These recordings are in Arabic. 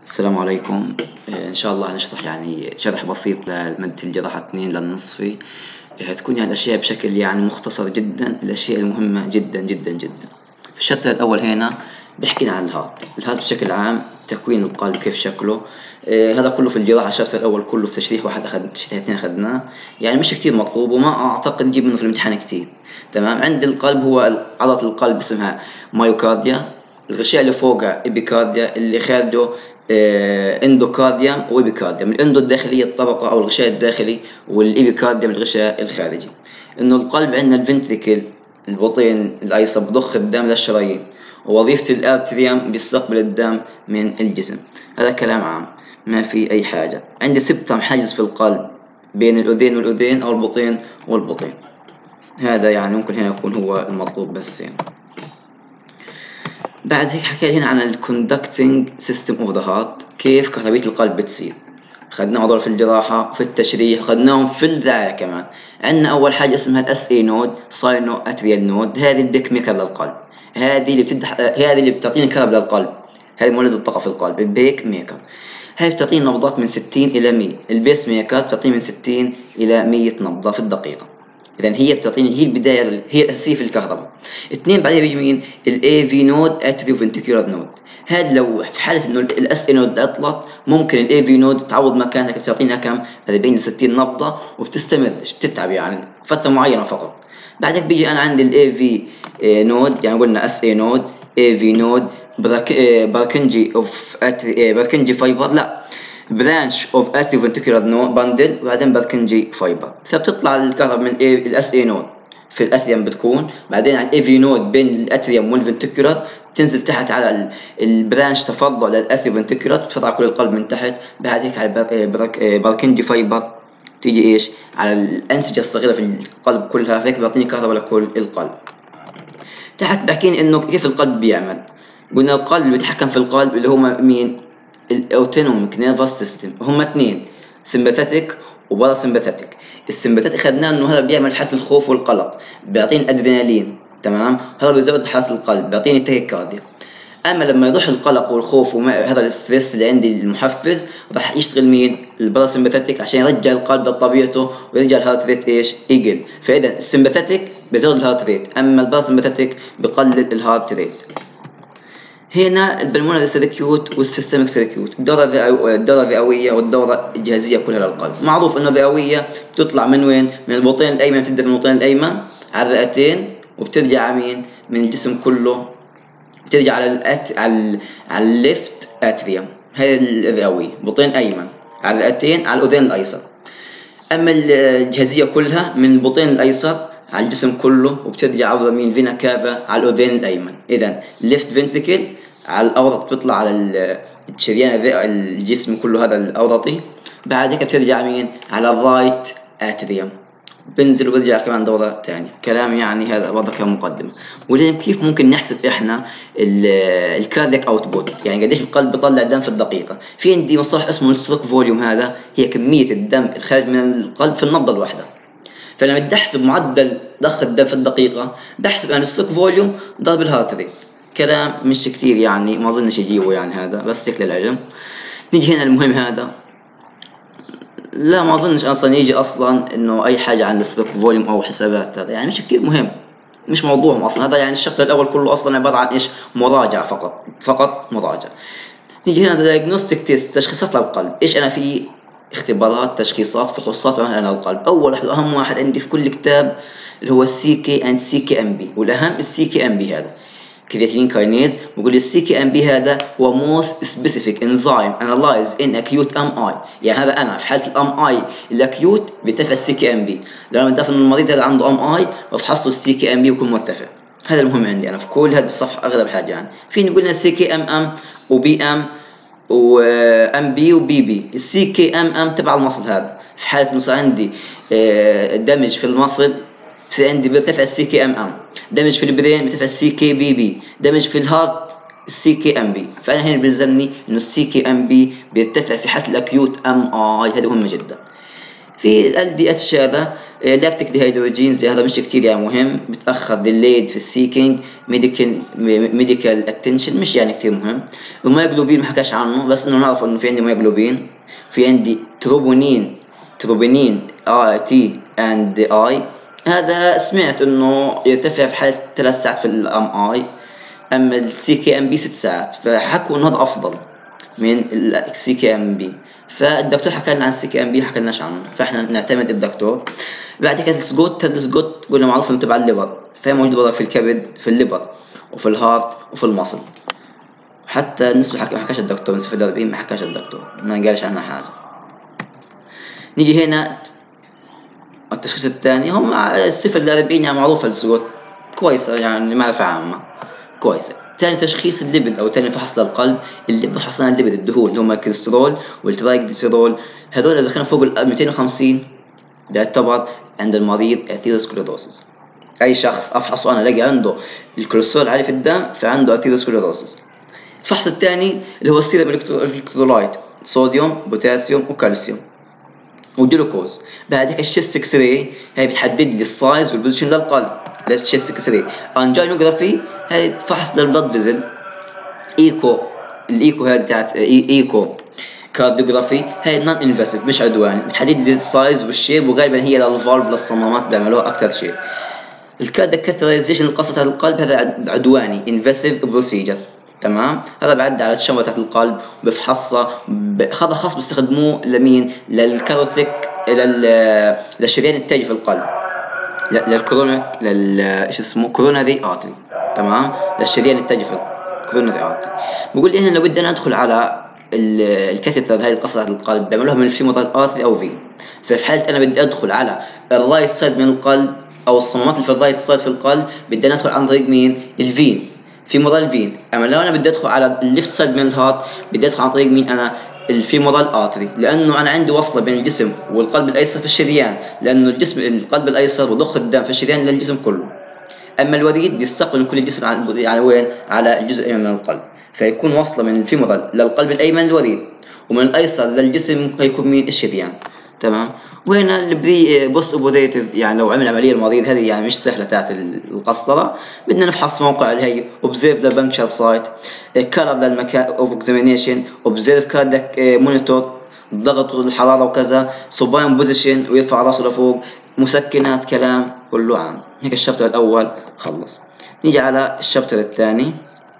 السلام عليكم. إن شاء الله هنشرح شرح بسيط لمادة الجراحة 2 للنصفي. هتكون الأشياء بشكل مختصر جدا، الأشياء المهمة جدا جدا جدا. في الشابتر الأول هنا بيحكي عن الهارت بشكل عام، تكوين القلب كيف شكله. هذا كله في الجراحة. الشابتر الأول كله في تشريح واحد تشريح اثنين أخذناه، مش كتير مطلوب وما أعتقد نجيب منه في الامتحان كتير. تمام. عند القلب هو عضلة القلب اسمها مايوكارديا، الغشاء اللي فوقه إبيكارديا، اللي خارجه اندوكارديوم وإبيكارديوم. الاندو الداخلية الطبقة أو الغشاء الداخلي، والإبيكارديوم الغشاء الخارجي. إنه القلب عندنا الفنتريكل البطين الأيسر بضخ الدم للشرايين، ووظيفة الأرتريوم بيستقبل الدم من الجسم. هذا كلام عام ما في أي حاجة. عندي سبتم حاجز في القلب بين الأذين والأذين أو البطين والبطين. هذا ممكن هنا يكون هو المطلوب بس بعد هيك حكى هنا عن الكوندكتنج سيستم اوف ذا هارت، كيف كهربية القلب بتصير. خدناهم هذول في الجراحة وفي التشريح، خدناهم في الذاعة كمان. عندنا أول حاجة اسمها الاس اي نود، ساينو اتريال نود. هذه البيك ميكر للقلب، هذه اللي بتعطيني كهرباء للقلب، هذه مولد الطاقة في القلب. البيك ميكر هاي بتعطيني نبضات من 60 إلى 100. البيس ميكر بتعطيني من 60 إلى 100 نبضة في الدقيقة. إذن هي بتعطيني، هي البداية، هي الأساسية في الكهرباء. اثنين بعدها بيجي مين؟ الاي في نود، اتريو فنتريكولار نود. هذا لو في حالة إنه الاس اي نود عطلت، ممكن الاي في نود تعوض مكانها، بتعطينا كم؟ 40 ل 60 نبضة، وبتستمرش، بتتعب فترة معينة فقط. بعدك بيجي أنا عندي الاي في نود، قلنا اس اي نود، اي في نود، بركنجي اوف بركنجي فايبر، لا برانش اوف اتريو فنتريكولار نود باندل، وبعدين بركنجي فايبر. فبتطلع الكهرباء من الاس اي نود في الاتريوم بتكون، بعدين على الاي في نود بين الاتريوم والفنتريكولار، بتنزل تحت على البرانش تفضل للاتريو فنتريكولار، بتفضل على كل القلب من تحت. بعد هيك على بركنجي فايبر تيجي على الانسجه الصغيره في القلب كلها، فهيك بيعطيني كهرباء لكل القلب. تحت بحكيني انه كيف القلب بيعمل. قلنا القلب اللي بيتحكم في القلب اللي هما مين؟ الاوتونوميك نيرفس سيستم. هما اثنين، سمباثيك وباراسمباثيك. السمباثيك خدناه انه هذا بيعمل حالة الخوف والقلق، بيعطيني ادرينالين. تمام. هذا بيزود حالة القلب، بيعطيني تاكيكارديا. اما لما يروح القلق والخوف وهذا الستريس اللي عندي المحفز، راح يشتغل مين؟ الباراسمباثيك، عشان يرجع القلب لطبيعته ويرجع الهارت ريت يقل. فاذا السمباثيك بيزود الهارت ريت، اما الباراسمباثيك بيقلل الهارت ريت. هنا البلمونري سيركيوت والسيستميك سيركيوت، الدورة الرئوية والدورة الجهازية كلها للقلب. معروف انه الرئوية بتطلع من وين؟ من البطين الايمن، بتبدا من البطين الايمن على الرئتين، وبترجع من الجسم كله، بترجع على الليفت اتريوم. هاي الرئوية، بطين ايمن على الرئتين على الاذين الايسر. اما الجهازية كلها من البطين الايسر على الجسم كله، وبترجع عبر مين؟ فينا كافا على الأذين الأيمن. إذا ليفت فنتريكل على الأورط، بتطلع على الشريان الجسم كله، هذا الأورطي. بعد هيك بترجع مين؟ على الرايت اتريوم، بنزل وبرجع كمان دورة تانية. كلام هذا وضع كمقدمة. ولين كيف ممكن نحسب إحنا الكاردياك أوتبوت، قديش القلب بيطلع دم في الدقيقة. في عندي مصطلح اسمه الستروك فوليوم، هذا هي كمية الدم الخارج من القلب في النبضة الواحدة. فلما بدي احسب معدل ضخ الدم في الدقيقة، بحسب الستروك فوليوم ضرب الهارت ريت. كلام مش كتير ما اظنش يجيبه هذا، بس هيك للعلم. نيجي هنا المهم هذا، لا ما اظنش اصلا يجي اصلا انه اي حاجة عن الستروك فوليوم او حسابات. هذا مش كتير مهم، مش موضوعهم اصلا. هذا الشابتر الاول كله اصلا عبارة عن مراجعة فقط مراجعة. نيجي هنا دايجنوستيك تيست، تشخيصات للقلب. ايش انا في اختبارات، تشخيصات، فحوصات عن القلب. اول واحد واهم واحد عندي في كل كتاب اللي هو السي كي اند سي كي ام بي، والاهم السي كي ام بي. هذا كرياتين كاينيز. بقول السي كي ام بي هذا هو موست سبيسيفيك انزيم انالايز ان اكيوت ام اي. هذا انا في حاله الام اي الاكيوت بيرتفع السي كي ام بي. لما بدافع ان المريض هذا عنده ام اي، بفحص له السي كي ام بي ويكون مرتفع. هذا المهم عندي انا في كل هذه الصفحه. اغلب حاجه في نقولنا السي كي ام ام وبي ام وام بي وبي بي. السي كي ام ام تبع المصل. هذا في حاله مثلا عندي دمج في المصل، عندي بيرتفع السي كي ام ام. دمج في البرين بيرتفع السي كي بي بي. دمج في الهارت السي كي ام بي. فانا هنا بيلزمني انه السي كي ام بي بيرتفع في حاله الاكيوت ام اي. هذا مهم جدا. في ال دي اتش هذا لاكتيك ديهيدروجينز هذا مش كتير يعني مهم، بتأخر ديليد في السيكينج ميديكال اتنشن، مش يعني كتير مهم. المايوجلوبين ما حكاش عنه، بس انه نعرف انه في عندي مايوجلوبين، في عندي تروبونين تي اند اي، هذا سمعت انه يرتفع في حالة 3 ساعات في الام اي، اما السي كي ام بي 6 ساعات، فحكوا انه هذا افضل من السي كي ام بي. فالدكتور حكى لنا عن السي كي ام بي، ما حكى عنه، فاحنا نعتمد الدكتور. بعد كده السجوت قلنا معروف انه تبع الليفر، فهي موجوده في الكبد، في الليفر وفي الهارت وفي المصل. حتى النسبه ما حكاش الدكتور، نسبه الدربين ما حكاش الدكتور، ما قالش عنها حاجه. نيجي هنا التشخيص الثاني، هم الصفه الدربين يعني معروفه السجوت كويسه، يعني معرفه عامه كويسه. ثاني تشخيص الليبيد او ثاني فحص للقلب، اللي بفحص لنا الليبيد، الدهون اللي هم الكوليسترول والترايجليسيرول، هذول اذا كانوا فوق ال 250 بيعتبر عند المريض اثيروسكليروسيس. اي شخص افحصه انا الاقي عنده الكوليسترول عالي في الدم فعنده اثيروسكليروسيس. الفحص الثاني اللي هو السيرم الكترولايت، صوديوم بوتاسيوم وكالسيوم وجلوكوز. بعدك الشيست اكس راي، هي بتحدد لي السايز والبوزيشن للقلب، الشيست اكس راي. انجينوغرافي هي فحص للبلد فيزل. الايكو هذه بتاعت ايكو كارديوغرافي، هي نون انفاسيف مش عدواني، بتحدد لي السايز والشيب، وغالبا هي للفالف للصمامات بيعملوها اكثر شيء. الكاتيترايزيشن القصة القلب هذا عدواني انفاسيف بروسيجر، تمام. هذا بعد على الشمعة تحت القلب بفحصها، هذا خاص بيستخدموه لمين؟ للكاروتيك، للشريان التاجي في القلب، للكورونيك، ايش اسمه، كوروناري ارتري، تمام، للشريان التاجي في الكوروناري ارتري. بقول لي هنا لو بدنا ندخل على الكاثيتر، هاي القصة تحت القلب بيعملوها من الفيمورال ارتري او في. ففي حالة انا بدي ادخل على الرايت سايد من القلب او الصمامات اللي في الرايت سايد في القلب، بدي ادخل عن طريق مين؟ الفين، فيمورال فين. اما لو انا بدي ادخل على الليفت سايد من الهارت، بدي ادخل عن طريق مين انا؟ الفيمورال ارتري، لانه انا عندي وصله بين الجسم والقلب الايسر في الشريان، لانه القلب الايسر بضخ الدم في الشريان للجسم كله، اما الوريد بيستقبل من كل الجسم على وين؟ على الجزء الايمن من القلب، فيكون وصله من الفيمورال للقلب الايمن الوريد، ومن الايسر للجسم هيكون مين؟ الشريان، تمام. وهنا البري بوست اوبريتيف، يعني لو عمل عمليه المريض، هذه يعني مش سهله تاعت القسطره، بدنا نفحص موقع الهي، اوبزيرف ذا بانكشر سايت، كلر للمكان اوف اكزامينيشن، اوبزيرف كاردك مونيتور، ضغط والحراره وكذا، سوباين بوزيشن ويرفع راسه لفوق، مسكنات، كلام كله عام. هيك الشابتر الاول خلص. نيجي على الشابتر الثاني.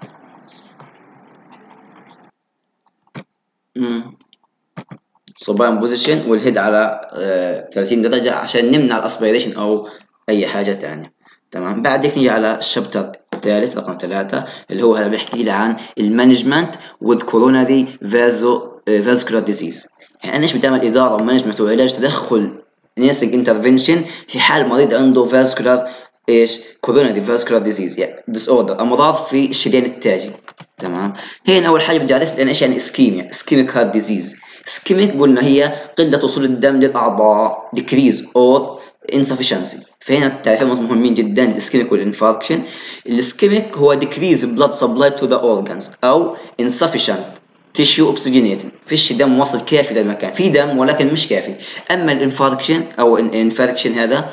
سوباين بوزيشن والهيد على 30 درجة عشان نمنع الاسبيريشن او اي حاجة تانية، تمام. بعدك نيجي على الشابتر الثالث رقم 3 اللي هو بيحكي لي عن المانجمنت with coronary vascular disease. يعني ايش بتعمل ادارة ومانجمنت وعلاج تدخل نيسك انترفنشن في حال مريض عنده فاسكولار ايش؟ كوروناري فاسكولار ديزيز، يعني ديس اوردر، امراض في الشريان التاجي، تمام. هنا اول حاجه بدي اعرف انا ايش يعني اسكيميا، اسكيميك هارت ديزيز. اسكيميك قلنا هي قله وصول الدم للاعضاء، decrease or insufficiency. فهنا التعريفين مهمين جدا، الاسكيميك والانفاركشن. الاسكيميك هو decrease blood supply to the organs او insufficient تيشيو اوكسجينيتد، فيش دم واصل كافي للمكان، في دم ولكن مش كافي. اما الانفاركشن او الانفاركشن هذا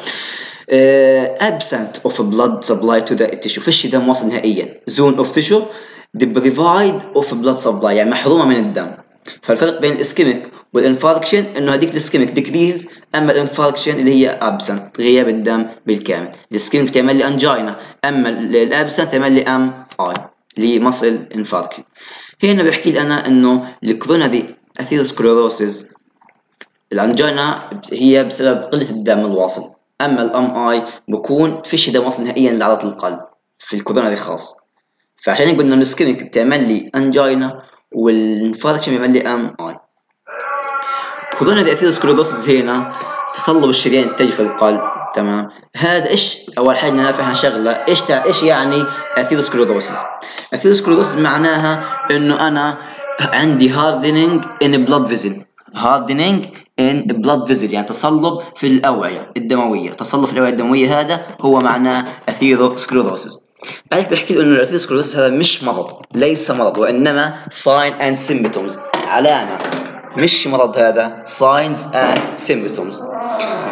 absent of blood supply to the tissue، فيش دم واصل نهائيا. zone of tissue deprived of blood supply، يعني محرومه من الدم. فالفرق بين الاسكيميك والانفاركشن انه هذيك الاسكيميك ديكريز، اما الانفاركشن اللي هي absent غياب الدم بالكامل. الاسكيميك تعمل لي انجينا، اما الابسنت تعمل لي ام اي لمصل انفاركشن. هنا بيحكي لي انا انه الكوروناري اثيروسكليروسيس، الانجينا هي بسبب قله الدم الواصل، اما الام اي بكون فيش دم واصل نهائيا لعضله القلب في الكوروناري خاص. فعشان هيك قلنا الاسكيميك بتعمل لي انجينا والانفاركشن بيعمل لي ام اي. كوروناري اثيروسكليروسيس هنا تصلب الشريان التاجي في القلب، تمام. هذا ايش؟ اول حاجه نفهم شغله، ايش يعني اثيروسكليروسيس؟ اثيروسكليروسيس معناها انه انا عندي هاردنينج ان بلاد فيزل، هاردنينج ان بلاد فيزل يعني تصلب في الاوعيه الدمويه، تصلب في الاوعيه الدمويه، هذا هو معناه اثيروسكليروسيس. بعد بيحكي له انه الاثيروسكليروسيس هذا مش مرض، ليس مرض، وانما ساين اند سيمبتومز، علامه، مش مرض، هذا signs and symptoms.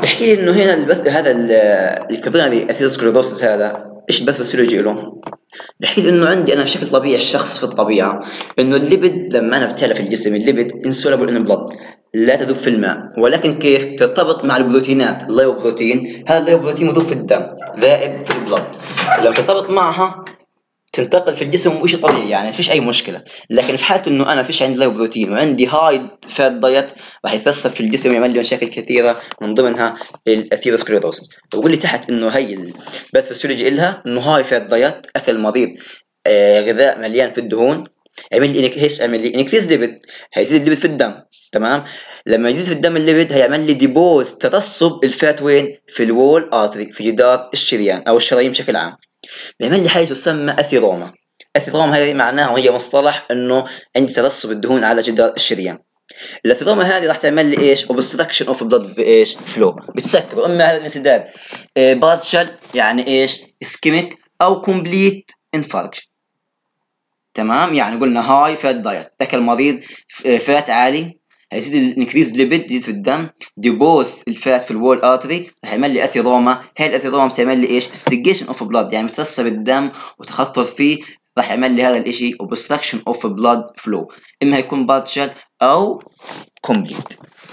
بيحكي لي انه هنا البث هذا الكابيلاري اثيروسكليروسيس هذا ايش البث الفسيولوجي له؟ بحكي لي انه عندي انا بشكل طبيعي الشخص في الطبيعه انه الليبد لما انا بتعرف في الجسم الليبد انسولابل ان بلد لا تذوب في الماء، ولكن كيف ترتبط مع البروتينات اللايوبروتين، هذا اللايوبروتين مذوب في الدم ذائب في البلد، لو ترتبط معها تنتقل في الجسم وشيء طبيعي يعني فيش اي مشكله. لكن في حاله انه انا فيش عندي لايوبروتين وعندي هاي فات دايت راح يترسب في الجسم ويعمل لي مشاكل كثيره من ضمنها الاثيروسكليروسيس. بقول لي تحت انه هي الباث فيسيولوجي لها انه هاي فات دايت اكل المريض غذاء مليان في الدهون يعمل لي ايش؟ يعمل لي انكريز ليبيد، هيزيد الليبيد في الدم. تمام، لما يزيد في الدم الليبيد هيعمل لي ديبوز ترسب الفات وين؟ في الوول ارتري، في جدار الشريان او الشرايين بشكل عام، بيعمل لي حاجه تسمى اثيروما. اثيروما هذه معناها وهي مصطلح انه عندي ترسب الدهون على جدار الشريان. الاثيروما هذه راح تعمل لي ايش؟ اوبستراكشن اوف بلاد في ايش؟ فلو، بتسكر. اما هذا الانسداد بارشل يعني ايش؟ اسكيميك او كومبليت انفاركشن. تمام، يعني قلنا هاي فات دايت تاكل مريض فات عالي هيزيد الانكريز ليبيد يزيد في الدم، ديبوز الفات في الوول ارتري راح يعمل لي اثيروما. هاي الاثيروما بتعمل لي ايش؟ السجيشن اوف بلاد، يعني بترسب الدم وتخفف فيه، راح يعمل لي هذا الاشي obstruction of blood flow، اما هيكون بارشل او كومبليت.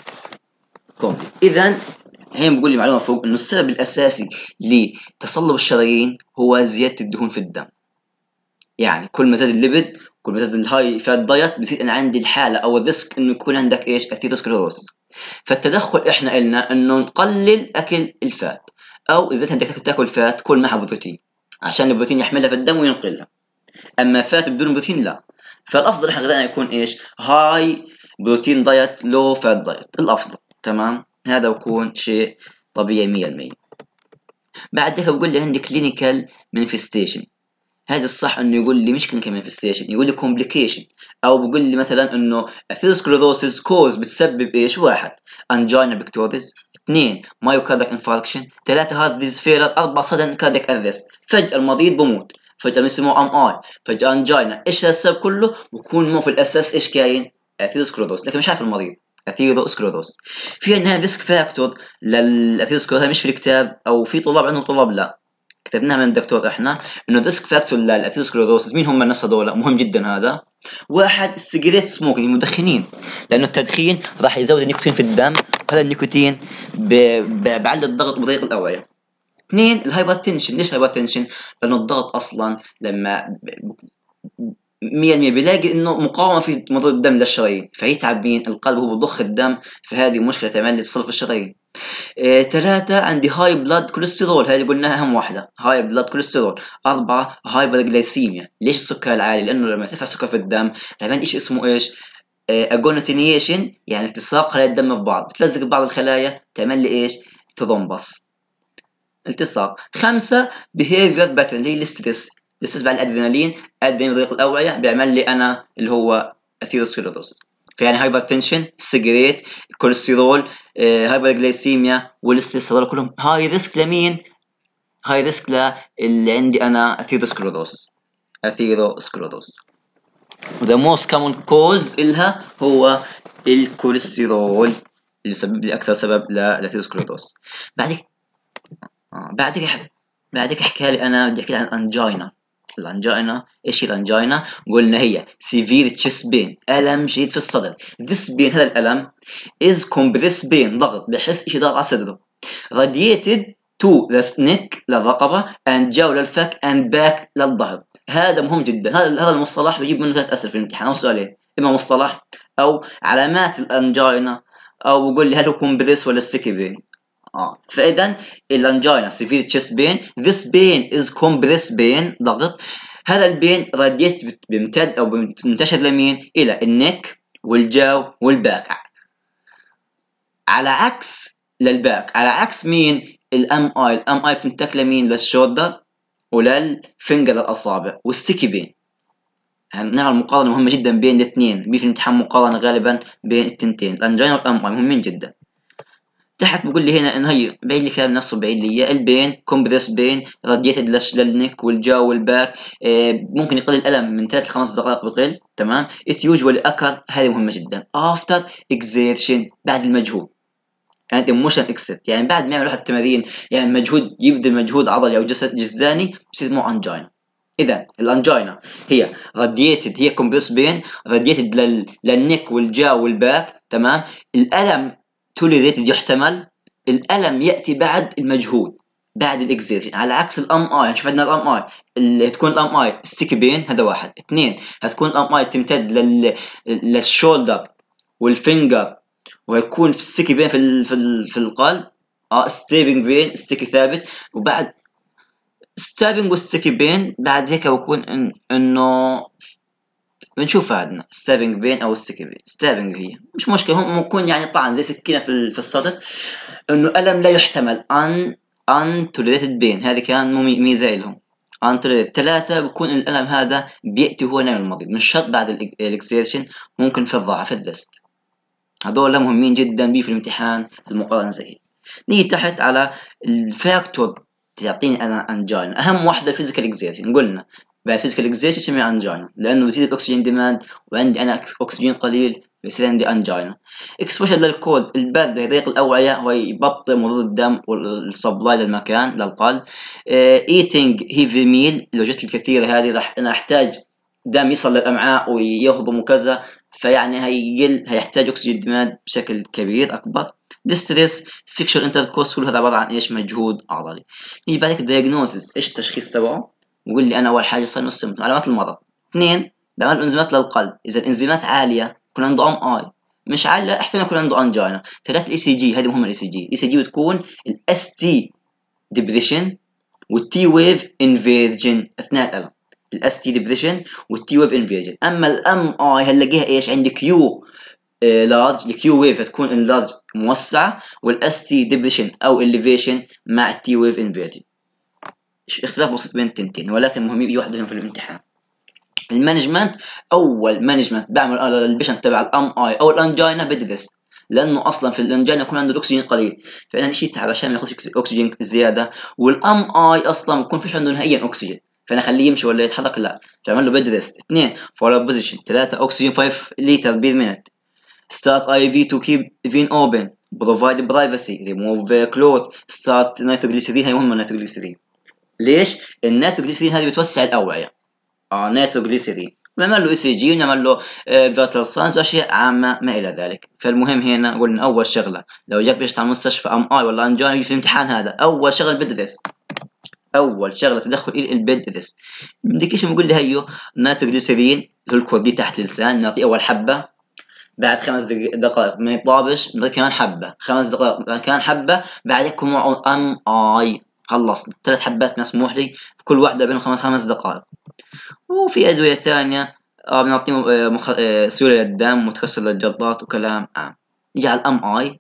اذا هي بقول لي معلومه فوق انه السبب الاساسي لتصلب الشرايين هو زياده الدهون في الدم. يعني كل ما زاد الليبيد كل ما زاد الهاي فات دايت بزيد انا عندي الحاله او الريسك انه يكون عندك ايش؟ اثيروسكليروسيس. فالتدخل احنا قلنا انه نقلل اكل الفات، او اذا انت بدك تاكل فات كل معها بروتين عشان البروتين يحملها في الدم وينقلها، اما فات بدون بروتين لا. فالافضل احنا غذائنا يكون ايش؟ هاي بروتين دايت لو فات دايت الافضل. تمام، هذا يكون شيء طبيعي 100%. بعد ذلك بقول لي عندي كلينيكال مانيفستيشن. هذا الصح انه يقول لي مش كلينيكال مانيفستيشن، يقول لي كومبليكيشن، او بيقول لي مثلا انه اثيروسكليروسيس كوز بتسبب ايش؟ واحد انجينا بكتوريز، اثنين مايوكارديك انفاركشن، ثلاثه هارت ديز فيلر، اربعه سدن كارديك ارست، فجاه المريض بموت، فجاه بيسموه ام اي، فجاه انجينا. ايش السبب كله؟ بكون مو في الاساس ايش كاين؟ اثيروسكليروسيس، لكن مش عارف المريض اثيروسكليروسيس. في عندنا ريسك فاكتور للاثيروسكليروسيس مش في الكتاب، او في طلاب عندهم طلاب لا كتبناها من الدكتور احنا انه ريسك فاكتور للاثيروسكليروسيس. مين هم الناس هذول؟ مهم جدا هذا. واحد السيجريت سموكينج، المدخنين، لانه التدخين راح يزود النيكوتين في الدم، وهذا النيكوتين بعلي الضغط بطريق الاوعيه. اثنين الهايبرتنشن. ليش هايبرتنشن؟ لانه الضغط اصلا لما 100% بيلاقي انه مقاومه في مرور الدم للشرايين فيتعب مين؟ القلب، هو بضخ الدم، فهذه مشكله تعمل لي تصلب الشرايين. ثلاثة عندي هاي بلاد كوليسترول، هذه قلناها أهم واحدة هاي بلاد كوليسترول. أربعة هايبرجلايسيميا. ليش السكر العالي؟ لأنه لما ترفع السكر في الدم تعمل إيش اسمه إيش؟ أجونوتينيشن، يعني التصاق خلايا الدم ببعض، بتلزق ببعض الخلايا تعمل لي إيش؟ ثرومبس، التصاق. خمسة behavior pattern اللي هي الستريس، الاسترس بعد الأدرينالين أدي طريق الأوعية بيعمل لي أنا اللي هو أثيروسكليروسيس. فيعني هايبرتنشن، سيجريت، كوليسترول، هايبرجلايسيميا والستريس، هذول كلهم هاي ريسك لمين؟ هاي ريسك اللي عندي أنا أثيروسكليروسيس. وذا موست كومن كوز إلها هو الكوليسترول اللي يسبب لي أكثر سبب للأثيروسكليروسيس. بعدك احكي لي انا بدي احكي عن الانجينا. الانجينا ايش هي الانجينا؟ قلنا هي severe chest pain، الم شديد في الصدر. this pain، هذا الالم is compressed pain، ضغط، بحس شيء ضغط على صدره، radiated to the neck للرقبه and jaw للفك and back للظهر. هذا مهم جدا. هذا المصطلح بجيب منه 3 اسئله في الامتحان او سؤالين، اما مصطلح او علامات الانجينا، او بقول لي هل هو compressed ولا sticky pain. فإذا الانجينا severe chest pain، this pain is compressed pain، ضغط. هذا البين راديت بيمتد أو بينتشر لمين؟ إلى النك والجاو والباك، على عكس للباك، على عكس مين؟ الام اي بتنتك لمين؟ للشولدر وللفنجر الأصابع. والسكي بين نعمل مقارنة مهمة جدا بين الاثنين، في الامتحان مقارنة غالبا بين التنتين، الانجينا والام اي مهمين جدا. تحت بقول لي هنا ان هي بعيد لي كلام نفسه، بعيد لي البين كومبريس بين راديتد للنك والجاو والباك، ممكن يقل الالم من 3 ل 5 دقائق بقل. تمام، ات يوجوالي اكر، هذه مهمه جدا، افتر اكزيرشن، بعد المجهود. and emotion exit. يعني بعد ما يعمل واحد تمارين يعني مجهود، يبذل مجهود عضلي او جسداني، بصير مو انجينا. اذا الانجينا هي راديتد، هي كومبريس بين راديتد للنك والجا والباك، تمام. الالم توليريتد، يحتمل. الالم ياتي بعد المجهود، بعد الاكزيرشن، على عكس الام اي. نشوف عندنا الام اي اللي تكون الام اي ستيكي بين، هذا واحد. اثنين، هتكون الام اي تمتد للشولدر والفينجر، ويكون في الستيكي بين في القلب. ستيبنج بين، ستيكي ثابت. وبعد ستابنج وستيكي بين بعد هيك بكون انه بنشوف عندنا ستابنج بين او ستيكي بين. ستابنج هي مش مشكله، هم ممكن يعني طعن زي سكينه في الصدر، انه الم لا يحتمل. ان توليريتد بين، هذه كان ميزه لهم. ان توليريتد. ثلاثه، بكون الالم هذا بياتي هو نايم المريض، مش شرط بعد الاكسيرشن، ممكن في الضعف، في الدست. هذول مهمين جدا بي في الامتحان المقارنه زي. نيجي تحت على الفاكتور تعطيني انا انجينا. اهم واحده فيزيكال اكزيرشن. قلنا بعد فيزيكال اكزيرشن يسميها انجينا، لانه بيزيد الاكسجين ديماند، وعندي انا اكسجين قليل، بيصير عندي انجينا. اكسبوجر للكولد، البرد يضيق الاوعيه ويبطئ مرور الدم والسبلاي للمكان للقلب. ايتينج هيفي ميل، الوجبات الكثيره هذه راح انا احتاج دم يصل للامعاء ويهضم وكذا، فيعني هيحتاج اكسجين ديماند بشكل كبير اكبر. ديستريس، سيكشوال انتركورس، كل هذا عباره عن ايش؟ مجهود عضلي. نيجي بعد كده دايجنوزز، ايش التشخيص تبعه؟ وقول لي انا اول حاجه ساين والسيمتوم، علامات المرض. اثنين، بعمل انزيمات للقلب، اذا الانزيمات عاليه يكون عنده ام اي، مش عاليه احتمال يكون عنده انجينا. ثلاث الاي سي جي، هذه مهمه. الاي سي جي، الاي سي جي بتكون الاس تي ديبريشن والتي ويف انفيرجن اثناء الالم. الاس تي ديبريشن والتي ويف انفيرجن. اما الام اي هنلاقيها ايش؟ عندي كيو لارج، الكيو ويف تكون اللارج موسعه، والاس تي ديبريشن او اليفيشن مع التي ويف انفيرجن. اختلاف بسيط بين التنتين، ولكن مهم يوحدهم في الامتحان. المانجمنت، اول مانجمنت بعمل البيشنت تبع الام اي او الانجينا بدرس، لانه اصلا في الانجينا يكون عنده الاكسجين قليل، فانا شيء تعب عشان ما ياخذش اكسجين زياده. والام اي اصلا بكون فيش عنده نهائيا اكسجين، فانا اخليه يمشي ولا يتحرك؟ لا، فاعمل له بيد ريست. 2 فولو بوزيشن. 3 اكسجين 5 لتر بير مينت. Start IV to keep vein open. Provide privacy. Remove cloth. Start nitroglycerin. هي مهمة النيتروجليسيرين. ليش؟ النيتروجليسيرين هذه بتوسع الأوعية. نيتروجليسيرين. نعمل له اي سي جي، ونعمل له فيتال ساينز واشياء عامة ما إلى ذلك. فالمهم هنا قلنا أول شغلة لو جاك بيشتغل على مستشفى ام اي ولا انجينا في الامتحان هذا، أول شغلة البيد ريست. أول شغلة تدخل البيد ريست. الميديكيشن بيقول لي هيو نيتروجليسيرين اللي هو الكود تحت اللسان، نعطيه أول حبة. بعد 5 دقائق ما يطابش بعد كمان حبة، 5 دقائق بعد كمان حبة، بعد يكون معه ام اي. خلصنا 3 حبات مسموح لي، كل واحدة بينهم 5 دقائق. وفي أدوية تانية بنعطيهم سيولة للدم، متكسر للجلطات وكلام عام. نيجي على الام اي.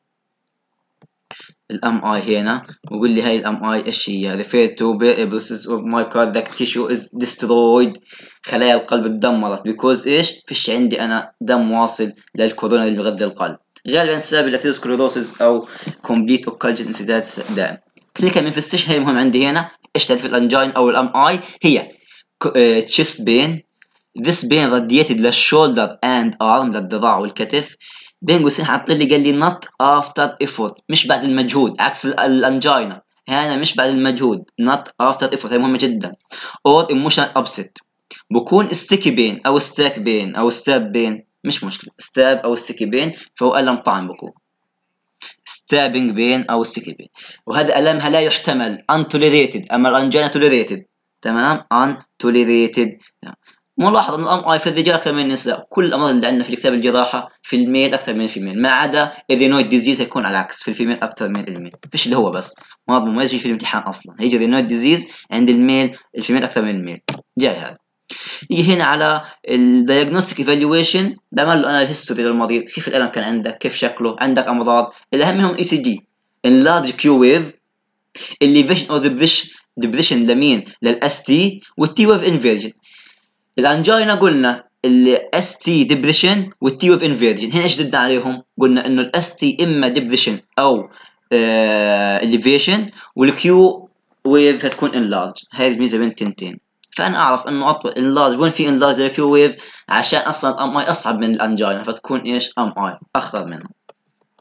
الام اي هنا وقول لي هاي الام اي ايش هي؟ refer to process of myocardial tissue is destroyed. خلايا القلب اتدمرت because ايش؟ فيش عندي انا دم واصل للكورونا اللي بيغذي القلب، غالبا سبب الاثيروسكليروسيس او complete occult انسداد دم. كلينيكال مانيفستيشن هي المهم عندي هنا. ايش تعرف الانجين او الام اي؟ هي chest pain. this pain radiated للشولدر and arm، للذراع والكتف. بين قوسين حط لي قال لي not after effort، مش بعد المجهود، عكس الانجينا هنا مش بعد المجهود. not after effort هي مهمة جدا. or emotional upset. بكون sticky pain او stack pain او stab pain، مش مشكلة stab او sticky pain، فهو ألم طعن بكون stabbing pain او sticky pain، وهذا ألمها لا يحتمل untolerated. أما الانجينا tolerated، تمام. untolerated. ملاحظ ان الام اي في الرجال اكثر من النساء. كل الامراض اللي عندنا في كتاب الجراحه في الميل اكثر من الفيميل، ما عدا الرينويد ديزيز هيكون على العكس، في الفيميل اكثر من الميل. فيش اللي هو بس مرض مميز في الامتحان اصلا، هيجي الرينويد ديزيز عند الميل، الفيميل اكثر من الميل. جاي هذا. يجي هنا على الدايجنوستيك ايفالويشن، بعمل له انا الهيستوري للمريض، كيف الالم كان عندك، كيف شكله، عندك امراض. الاهم منهم اي سي جي، اللارج كيو ويف، الليفيشن او ديبريشن لمين؟ للاس تي، والتي ويف انفيرجن. الانجينا قلنا الاس تي ديبريشن والتي ويف انفيرجن. هنا ايش زدنا عليهم؟ قلنا انه الاس تي اما ديبريشن او اليفيشن، والكيو ويف هتكون انلارج. هاي الميزه بين التنتين. فانا اعرف انه اطول انلارج وين في انلارج للكيو ويف، عشان اصلا ام اي اصعب من الانجينا، فتكون ايش؟ ام اي اخطر منها.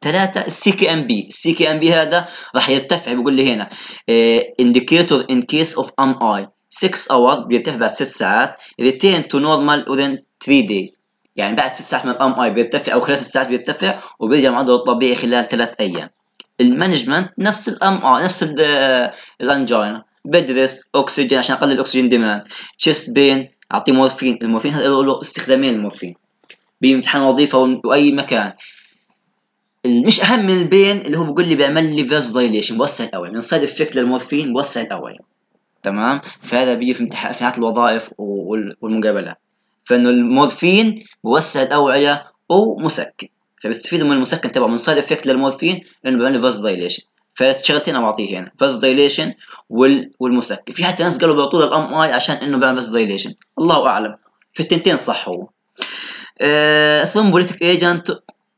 3 السي كي ام بي. السي كي ام بي هذا راح يرتفع، بيقول لي هنا indicator in case of MI 6 hours بيرتفع بعد 6 ساعات، return to normal within 3 days، يعني بعد 6 ساعات من الام اي بيرتفع، او خلال 6 ساعات بيرتفع وبيرجع معدله الطبيعي خلال 3 ايام. المانجمنت نفس الام اي، نفس الانجينا، بيد ريست، اكسجين عشان اقلل الاكسجين ديماند، تشيست بين اعطيه مورفين. المورفين هذا له استخدامين، المورفين بامتحان وظيفه واي مكان. مش اهم من البين اللي هو بيقول لي بيعمل لي فاز دايليشن، بوسع الاوعيه، من سايد افكت للمورفين بوسع الاوعيه. تمام، فهذا بيجي في امتحانات الوظائف والمقابلات، فانه المورفين بوسع الاوعيه ومسكن، فبيستفيدوا من المسكن تبعه من سايد افكت للمورفين انه بيعمل له فاز دايليشن. فشغلتين انا بعطيه هنا، فاز دايليشن والمسكن. في حتى ناس قالوا بيعطوا له الام اي عشان انه بيعمل فاز دايليشن، الله اعلم، في التنتين صح هو. ثرومبوليتيك ايجنت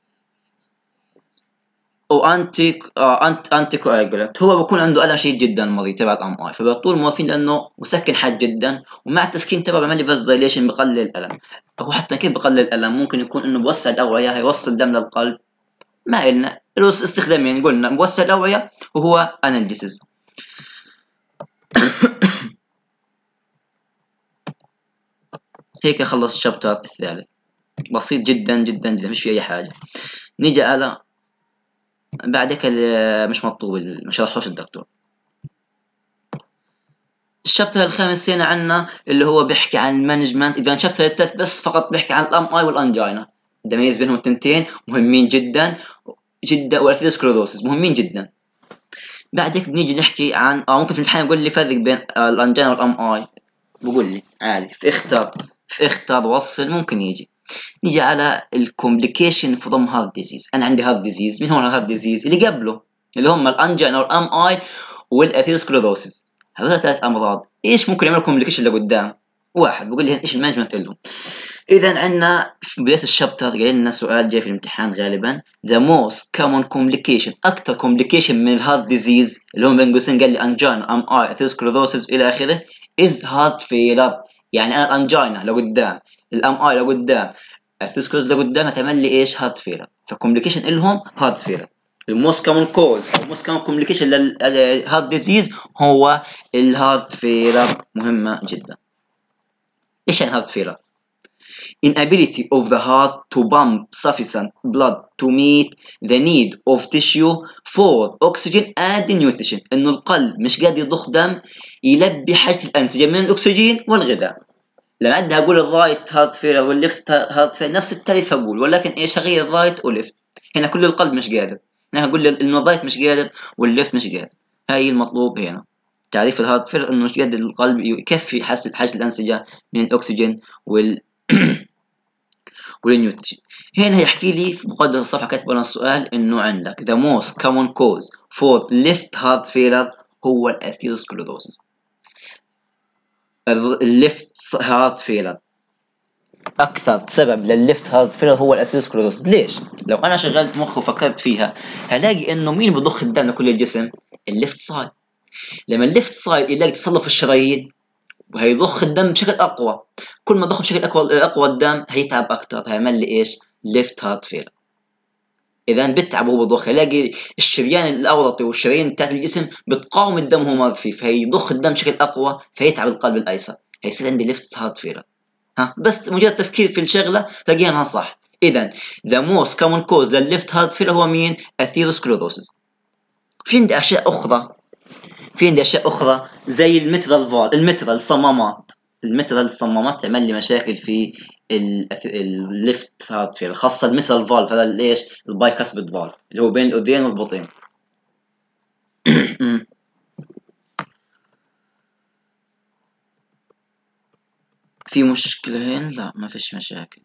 انتي كواجولانت، هو بيكون عنده الم شديد جدا المريض تبع الام اي، فبيعطوه المورفين لانه مسكن حاد جدا، ومع التسكين تبعه بيعمل لي فاز دايليشن بقلل الالم. هو حتى كيف بقلل الالم؟ ممكن يكون انه بوسع الاوعيه، هيوصل دم للقلب، ما إلنا له استخدامين، يعني قلنا بوسع الاوعيه وهو انالجيسيس. هيك خلص الشابتر الثالث، بسيط جدا جدا جدا، مش في اي حاجه. نيجي على بعدك مش مطلوب، ما شرحوش الدكتور. الشابتر الخامس هنا عنا اللي هو بيحكي عن المانجمنت. اذا الشابتر الثالث بس فقط بيحكي عن الام اي والانجينا، التمييز بينهم التنتين مهمين جدا جدا، والارثيروسكليروسيس مهمين جدا. بعدك بنيجي نحكي عن ممكن في الامتحان يقول لي فرق بين الانجينا والام اي، بقول لي عادي في اختار وصل ممكن يجي. نيجي على الكومبليكيشن فروم هارت ديزيز. انا عندي هارت ديزيز، مين هو الهارت ديزيز اللي قبله اللي هم الانجينا والام اي والارثيروسكليروسيس؟ هذول 3 امراض، ايش ممكن يعملوا كومبليكيشن لقدام؟ واحد بقول لي ايش المانجمنت لهم. اذا عندنا في بدايه الشابتر قال لنا سؤال جاي في الامتحان غالبا، the most common complication، اكثر كومبليكيشن من الهارت ديزيز اللي هم بين قوسين قال لي انجينا، ام اي، ارثيروسكليروسيس الى اخره، is heart failure. يعني انا الانجينا لقدام، الام اي لقدام، الارثيروسكليروسيس لقدام، هتعمل لي ايش؟ هارت فيلر. فكومبليكيشن لهم هارت فيلر. الموست كومن كوز او الموست كومن كومبليكيشن للهارت ديزيز هو الهارت فيلر، مهمه جدا. ايش يعني هارت فيلر؟ inability of the heart to pump sufficient blood to meet the need of tissue for oxygen and nutrition، انه القلب مش قادر يضخ دم يلبي حاجه الانسجه من الاكسجين والغذاء. لما عندها اقول الرايت هارت فيلر والليفت هارت فيلر نفس التعريف اقول، ولكن ايش اغير الرايت وليفت؟ هنا كل القلب مش قادر، هنا اقول انه الرايت مش قادر والليفت مش قادر. هاي المطلوب هنا. تعريف الهارت فيلر انه مش قادر القلب يكفي حاجه الانسجه من الاكسجين والنيوتريشن. هنا يحكي لي في مقدمة الصفحة كاتب لنا السؤال انه عندك the most common cause for left heart failure هو الأثيروسكليروسيس. الليفت هارت فيلر اكثر سبب للليفت هارت فيلر هو الأثيروسكليروسيس. ليش؟ لو انا شغلت مخي وفكرت فيها هلاقي انه مين بضخ الدم لكل الجسم؟ الليفت سايد. لما الليفت سايد يلاقي تصلب الشرايين وهيضخ الدم بشكل اقوى، كل ما ضخ بشكل اقوى الدم هيتعب اكثر، هيعمل لي ايش؟ ليفت هارت فيلر. اذا بتعب وهو بضخ، يلاقي الشريان الاورطي والشرايين بتاعت الجسم بتقاوم الدم وهو مر فيه، فهيضخ الدم بشكل اقوى فيتعب القلب الايسر، هيصير عندي ليفت هارت فيلر. بس مجرد تفكير في الشغله تلاقيها صح. اذا the most common cause للليفت هارت فيلر هو مين؟ اثيروسكليروسيس. في عندي اشياء اخرى زي المترال الصمامات. الصمامات تعمل لي مشاكل في الليفت هارت فيلر، خاصه المترال فالف، هذا ليش؟ البايكاسبيد فالف اللي هو بين الاذين والبطين. في مشكله هنا؟ لا ما فيش مشاكل.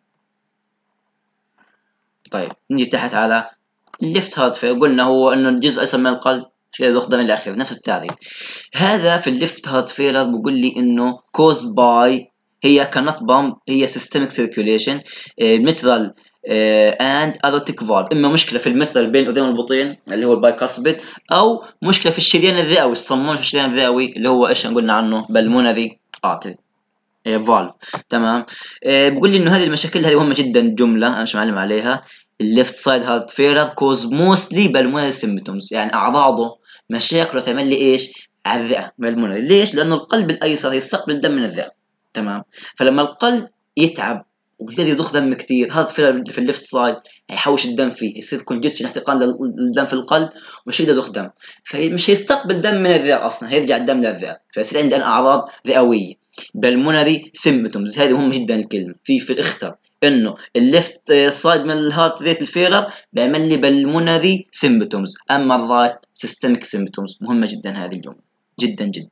طيب نجي تحت على الليفت هارت فيلر، قلنا هو انه الجزء الايسر من القلب شيء يضخ دم الى اخره، نفس التعريف. هذا في الليفت هارت فيلر بقول لي انه كوز باي، هي كانت بامب، هي سيستميك سيركيوليشن مترال اند اروتيك فالف. اما مشكله في المترال بين الاذين والبطين اللي هو البايكاسبيد، او مشكله في الشريان الرئوي، الصمام في الشريان الرئوي اللي هو ايش قلنا عنه؟ بالمونري ارتري فالف. تمام. بقول لي انه هذه المشاكل هذه مهمه جدا، جمله انا مش معلم عليها. الليفت سايد هارت فيلر كوز موستلي بالمونري سيمبتومز، يعني اعراضه مشاكله تعمل لي ايش؟ على الرئه بالمونري. ليش؟ لانه القلب الايسر يستقبل الدم من الرئه، تمام؟ فلما القلب يتعب ويبتدي يضخ دم كتير، هذا في الليفت سايد هيحوش الدم فيه، يصير كونجستشن احتقان للدم في القلب ومش هيقدر يضخ دم، فمش هيستقبل دم من الرئه اصلا، هيرجع الدم للرئه، فيصير عندنا اعراض رئويه بالمونري سيمبتومز. هذه مهمه جدا الكلمه في الاختر، انه الليفت سايد من الهارت ريت الفيلر بيعمل لي بالمونري سيمبتومز، اما الرايت سيستميك سيمبتومز. مهمه جدا هذه الجمله، جدا جدا.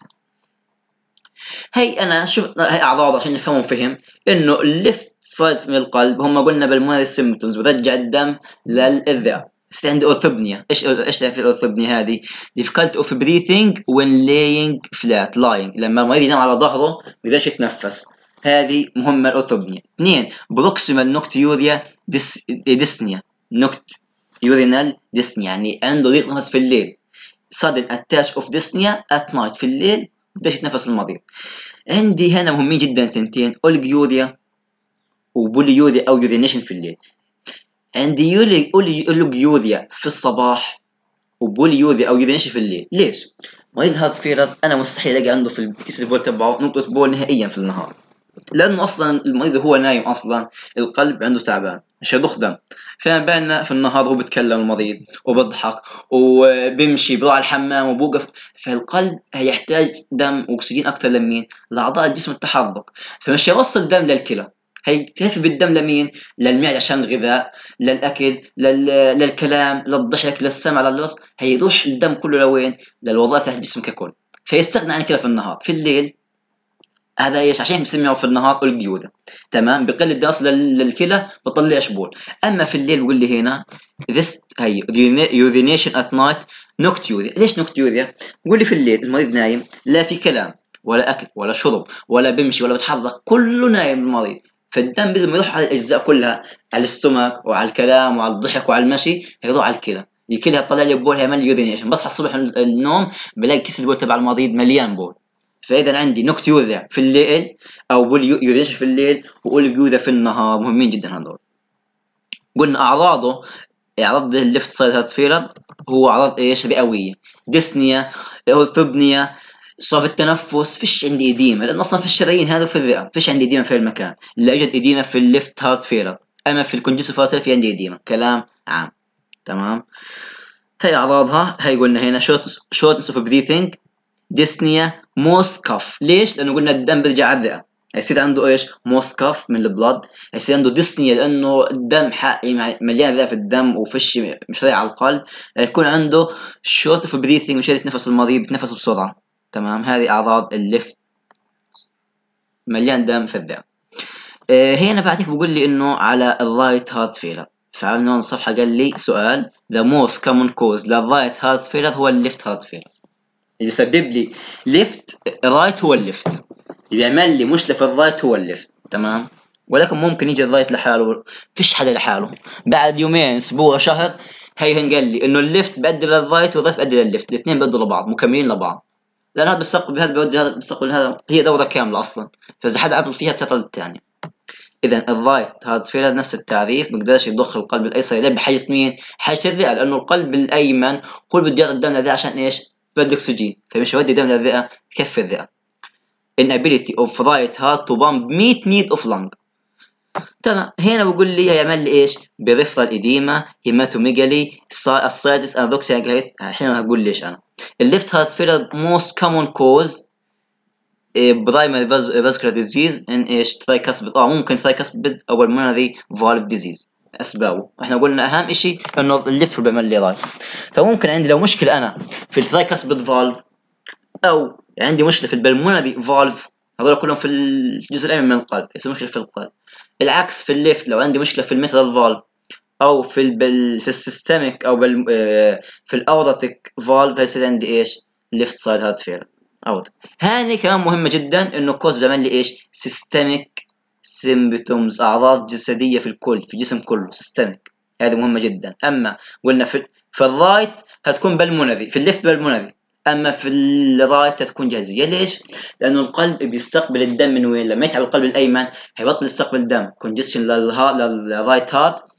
هي انا شوف هي اعراض عشان نفهمهم فهم، انه الليفت سايد من القلب هم قلنا بالمونري سيمبتومز برجع الدم للرئه. عندي اورثوبنيا. ايش في الاورثوبنيا هذه؟ difficulty of breathing when laying flat lying، لما المريض ينام على ظهره ما يقدرش يتنفس، هذه مهمه الاورثوبنيا. اثنين بروكسيمال نوكتيوريا ديسنيا، نوكت يورينال ديسنيا، يعني عنده ضيق نفس في الليل، sudden attach of dyspnea at night، في الليل ما يقدرش يتنفس المريض. عندي هنا مهمين جدا تنتين، اوليجيوريا وبوليوريا او يورينيشن في الليل. عندي اوليجيوريا في الصباح وبوليوريا او يورينيشن في الليل. ليش؟ مريض هذا فيرد انا مستحيل الاقي عنده في الكيس البول تبعه نقطة بول نهائيا في النهار، لانه اصلا المريض هو نايم اصلا القلب عنده تعبان مش هيضخ دم، فما بالنا في النهار هو بيتكلم المريض وبضحك وبيمشي بيروح على الحمام وبوقف، فالقلب هيحتاج دم واكسجين اكثر لمين؟ لاعضاء الجسم التحرك، فمش هيوصل دم للكلى، هيكتفي بالدم لمين؟ للمعدة عشان الغذاء، للاكل، للكلام، للضحك، للسمع، للبصر، هيروح الدم كله لوين؟ للوظائف تاعت الجسم ككل، فيستغنى عن الكلى في النهار. في الليل هذا ايش؟ عشان بسمعه في النهار الجيوده، تمام؟ بقل الدراسه للكلى بطلعش بول. اما في الليل بقول لي هنا this هي urination at night نوكتيوريا. ليش نوكتيوريا؟ بقول لي في الليل المريض نايم، لا في كلام ولا اكل ولا شرب ولا بيمشي ولا بتحرك، كله نايم المريض، فالدم بدل ما يروح على الاجزاء كلها، على الاستومك وعلى الكلام وعلى الضحك وعلى المشي، هيروح على الكلى، الكلى هتطلع لي بول، هيعمل لي يورينيشن، بصحى الصبح من النوم بلاقي كيس البول تبع المريض مليان بول. فاذا عندي نوكتيوريا في الليل او بوليوريشن في الليل واوليجيوريا في النهار، مهمين جدا هذول. قلنا اعراضه، اعراض الليفت سايد هارت فيلر هو اعراض ايش؟ رئويه، ديسنيا، اورثوبنيا، صعوبة التنفس، فيش عندي اديمه لان اصلا في الشرايين هذا في الرئه، فيش عندي اديمه في المكان، لا يوجد اديمه في الليفت هارت فيلر، اما في الكونجستيف هارت في عندي اديمه، كلام عام، تمام؟ هي اعراضها، هي قلنا هنا shortness of breathing، ديسنيا، موست كف. ليش؟ لانه قلنا الدم بيرجع على الرئه، هيصير عنده ايش؟ موست كف من البلد، هيصير عنده ديسنيا لانه الدم مليان رئه في الدم وفش مش رايح على القلب، يكون عنده شورت اوف بريثنج، مش يتنفس المريض بيتنفس بسرعه، تمام؟ هذه اعراض الليفت مليان دم في الرئه. هنا بعدك بقول لي انه على الرايت هارت فيلر، فعملنا الصفحه قال لي سؤال the most common cause للرايت هارت فيلر هو الليفت هارت فيلر، اللي بيسبب لي ليفت رايت هو الليفت، اللي بيعمل لي مشكله في الرايت هو الليفت، تمام؟ ولكن ممكن يجي الرايت لحاله، فيش حدا لحاله، بعد يومين اسبوع شهر هي قال لي انه الليفت بيؤدي للرايت والرايت بيؤدي للليفت، الاثنين بيؤدوا لبعض، مكملين لبعض، لان هذا بيستقبل هذا بيودي هذا بيستقبل هذا، هي دوره كامله اصلا، فاذا حدا عطل فيها بتعطل الثاني. اذا الرايت هارت فيلر نفس التعريف، بيقدرش يضخ القلب الايسر يلعب بحاجه مين؟ حاجه الرئه، لانه القلب الايمن هو اللي بده يعطي الدم للرئه عشان ايش؟ بدي اكسجين، فمش هودي دم للرئه تكفي الرئه. inability of right heart to pump meet need of lung، تمام؟ هنا بقول لي هيعمل لي ايش؟ بريفرال اديما، هيماتوميجالي، السايتس اندوكسيا. الحين هقول ليش انا. الليفت هارت فيلر موست كومون كوز برايمري فاسكولار ديزيز ان ايش؟ ترايكاسبيد، ممكن ترايكاسبيد او المونري فالف ديزيز اسبابه، احنا قلنا اهم شيء انه الليفت بيعمل لي رايت، فممكن عندي لو مشكله انا في الترايكاسبيد فالف او عندي مشكله في البلمونري فالف، هذول كلهم في الجزء الايمن من القلب، يصير مشكله في القلب. العكس في الليفت، لو عندي مشكله في الميترال فالف او في السيستميك او في الاورتيك فالف، هيصير عندي ايش؟ ليفت سايد هارت فيلر. هاني كمان مهمه جدا انه كوز بيعمل لي ايش؟ سيستميك سيمبتومز، اعراض جسديه في الكل، في الجسم كله سيستميك، هذه مهمه جدا. اما قلنا في الرايت هتكون بالمونري، في الليفت بالمونري، اما في الرايت هتكون جهازيه. ليش؟ لانه القلب بيستقبل الدم من وين؟ لما يتعب القلب الايمن هيبطل يستقبل دم، كونجستشن للرايت هارت،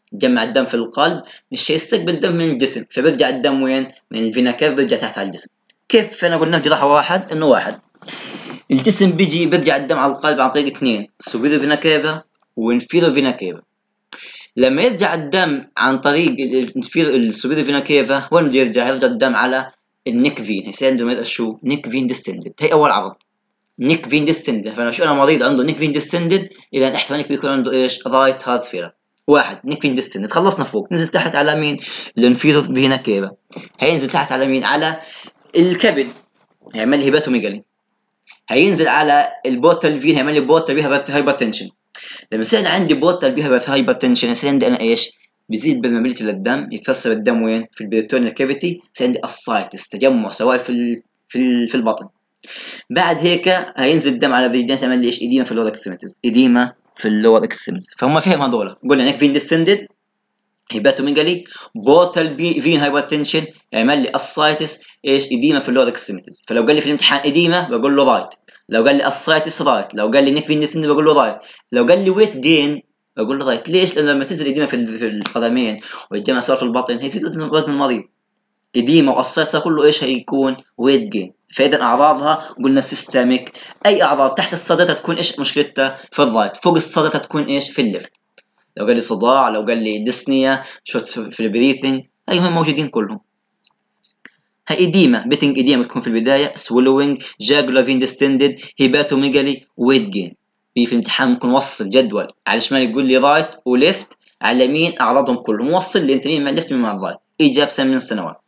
جمع الدم في القلب مش هيستقبل دم من الجسم، فبيرجع الدم وين؟ من الفينا كيف بيرجع تحت على الجسم. كيف انا قلنا في جراحه واحد انه واحد الجسم بيرجع الدم على القلب عن طريق اثنين، سوبيريور فينا كيفا وانفيريور فينا كيفا. لما يرجع الدم عن طريق السوبيريور فينا كيفا وين بده يرجع الدم على النيك فين، هيصير عنده شو؟ نيك فين ديستندد. هي اول عرض نيك فين ديستندد. فانا شو انا مريض عنده نيك فين ديستندد، اذا احتمال بيكون عنده ايش؟ رايت هارت فيلر. واحد نيك فين ديستندد، خلصنا فوق، نزل تحت على مين؟ الانفيريور فينا كيفا. هينزل تحت على مين؟ على الكبد، هيعمل لي هيباتوميجالي. هينزل على البورتال فين، هيعمل لي بورتال بيها هايبرتنشن. لما يصير عندي بورتال بيها هايبرتنشن يصير عندي انا ايش؟ بيزيد بالمابيلتي للدم، يتفسر الدم وين؟ في البريتونيال كافيتي، يصير عندي اسايتس، تجمع سوائل في البطن. بعد هيك هينزل الدم على بريدنس، يعمل لي ايش؟ اديما في اللور اكستريميتيز، اديما في اللور اكستريميتيز. فهم فيهم هذول، قلنا هيك فين ديسندد، هيباتوميجالي، بورتال فين هايبرتنشن، يعمل لي اسايتس، ايش؟ اديما في اللور اكستريميتيز. فلو قال لي في الامتحان اديما بقول له رايت، لو قال لي اسايتس رايت، لو قال لي نيك فين ديسندد بقول له رايت، لو قال لي ويت جين بقول له رايت. ليش؟ لانه لما تنزل اديما في القدمين ويتجمع سوائل في البطن هيزيد وزن المريض. إديمة وقصيت كله إيش هيكون؟ ويت جين. فإذا أعراضها قلنا سيستميك. أي أعراض تحت الصدر تكون إيش مشكلتها؟ في الرايت. فوق الصدر تكون إيش؟ في الليفت. لو قال لي صداع، لو قال لي ديسنيا، شوت في البريثنج، هاي هم موجودين كلهم. هاي إديمة، بيتنج إديمة تكون في البداية، سويلوينج، جاجولار فين ديستندد، هيباتوميجالي، ويت جين. في الامتحان ممكن وصل جدول على الشمال يقول لي رايت وليفت، على اليمين أعراضهم كلهم، وصل لي أنت مين مع الليفت مين مع الرايت. إجابة سنة من السنوات.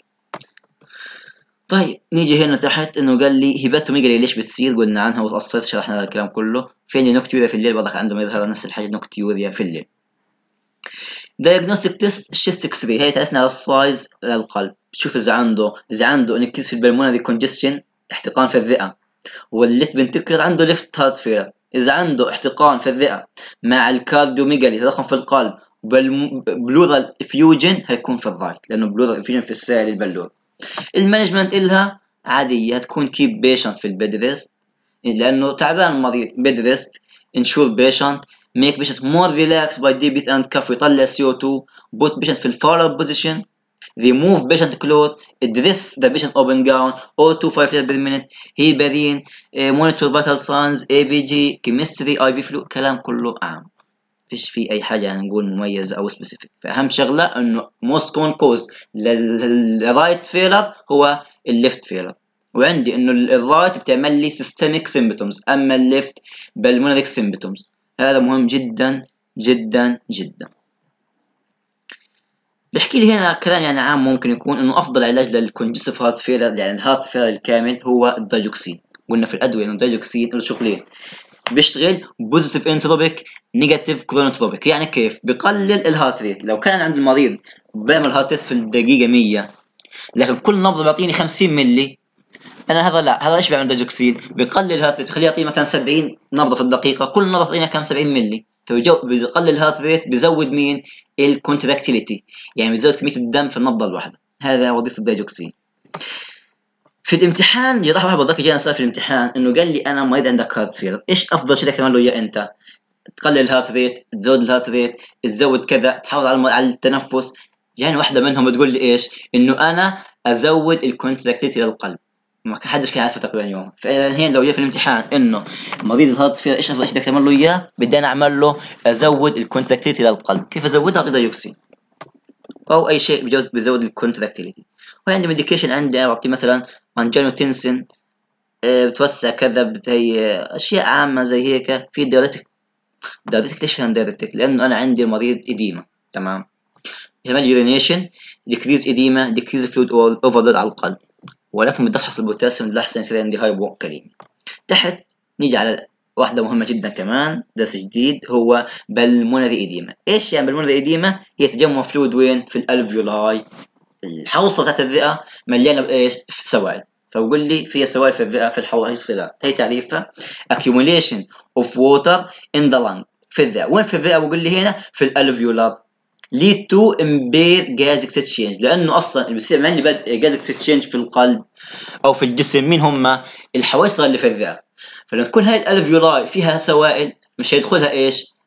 طيب نيجي هنا تحت انه قال لي هيباتوميجالي ليش بتصير؟ قلنا عنها وتقصيت شرحنا هذا الكلام كله. في عندي نوكتيوريا في الليل، برضك عنده يظهر نفس الحاجه، نوكتيوريا في الليل. دايجنوستيك تيست الشيست اكس راي، هي تعرفنا على السايز للقلب. شوف اذا عنده انكيس في البلمونري كونجستشن، احتقان في الرئه، والليفت فنتركل عنده ليفت هارت فيلر. اذا عنده احتقان في الرئه مع الكارديوميجالي تضخم في القلب بلورال افيوجن هيكون في الرايت، لانه بلورال افيوجن في السائل البلور. المانجمنت إلها عادية، هتكون كيب بيشنت في البيد ريست، لأنه تعبان المريض. بيد ريست، انشور بيشنت، ميك بيشنت مور ريلاكس باي ديب بريث اند كف، يطلع CO2، بوت بيشنت في الفولر بوزيشن، remove patient clothes, dress the patient open gown, O2 5 liters per minute, heparin, monitor vital signs, ABG, chemistry, IV fluid. كلام كله عام، فيش في اي حاجه نقول مميزه او سبيسيفيك. فاهم شغله انه موست كون كوز للرايت فيلر هو الليفت فيلر، وعندي انه الرايت بتعمل لي سيستميك سيمبتومز، اما الليفت بالمونريك سيمبتومز. هذا مهم جدا جدا جدا. بحكي لي هنا كلام يعني عام، ممكن يكون انه افضل علاج للكونجستيف هارت فيلر، يعني الهارت فيلر الكامل، هو الدايجوكسين. قلنا في الادويه انه الدايجوكسين له شغلين، بيشتغل بوزيتيف انتروبيك، نيجاتيف كرونوتروبيك. يعني كيف؟ بيقلل الهارت ريت. لو كان عند المريض بيعمل هارت ريت في الدقيقه 100، لكن كل نبضه بيعطيني 50 ملي، انا هذا لا، هذا ايش بيعمل دايجوكسين؟ بيقلل الهارت ريت، بيخليه يعطيني مثلا 70 نبضه في الدقيقه، كل نبضه تعطينا كم؟ 70 ملي. فبيقلل الهارت ريت، بيزود مين؟ الكونتراكتيليتي، يعني بيزود كميه الدم في النبضه الواحده. هذا وظيفه الدايجوكسين. في الامتحان جراح واحد بالضبط جانا سؤال في الامتحان انه قال لي انا مريض عندك هارت فيلر، ايش افضل شيء تعمل له اياه انت؟ تقلل الهارت ريت، تزود الهارت ريت، تزود كذا، تحافظ على التنفس. يعني واحده منهم بتقول لي ايش؟ انه انا ازود الكونتراكتيليتي للقلب. ما حدش كان يعرفها تقريبا يوم. فالحين لو جاء في الامتحان انه مريض الهارت فيلر ايش افضل شيء بدك تعمل له اياه؟ بدي انا اعمل له ازود الكونتراكتيليتي للقلب. كيف ازودها؟ اعطي دايوكسين او اي شيء بيزود الكونتراكتيليتي. وعندي ميديكيشن، عندي بعطي مثلا انجينوتنسين، بتوسع كذا، هي اشياء عامه زي هيك. في دايوريتك. ليش هان دايوريتك؟ لانه انا عندي مريض اديمه، تمام، يعمل يورينيشن، ديكريز اديمه، ديكريز فلويد اوفرلود على القلب، ولكن بدي افحص البوتاسيوم لحسن يصير عندي هايبوكاليميا. تحت نيجي على واحدة مهمة جدا كمان، درس جديد، هو بالمونري إديما. إيش يعني بالمونري إديما؟ هي تجمع فلويد وين؟ في الألفيولاي، الحوصة تحت الرئة مليانة بإيش؟ في سوائل. فبقول لي فيها سوائل في الرئة، في الحوصلات. هي تعريفها accumulation of water in the lung، في الرئة. وين في الرئة؟ بقول لي هنا في الألفيولار. lead to impaired gas exchange، لأنه أصلا اللي بيصير عمل لي gas exchange في القلب أو في الجسم مين هم؟ الحويصلة اللي في الرئة. فلما تكون هاي الألفيولاي فيها سوائل مش هيدخلها إيش؟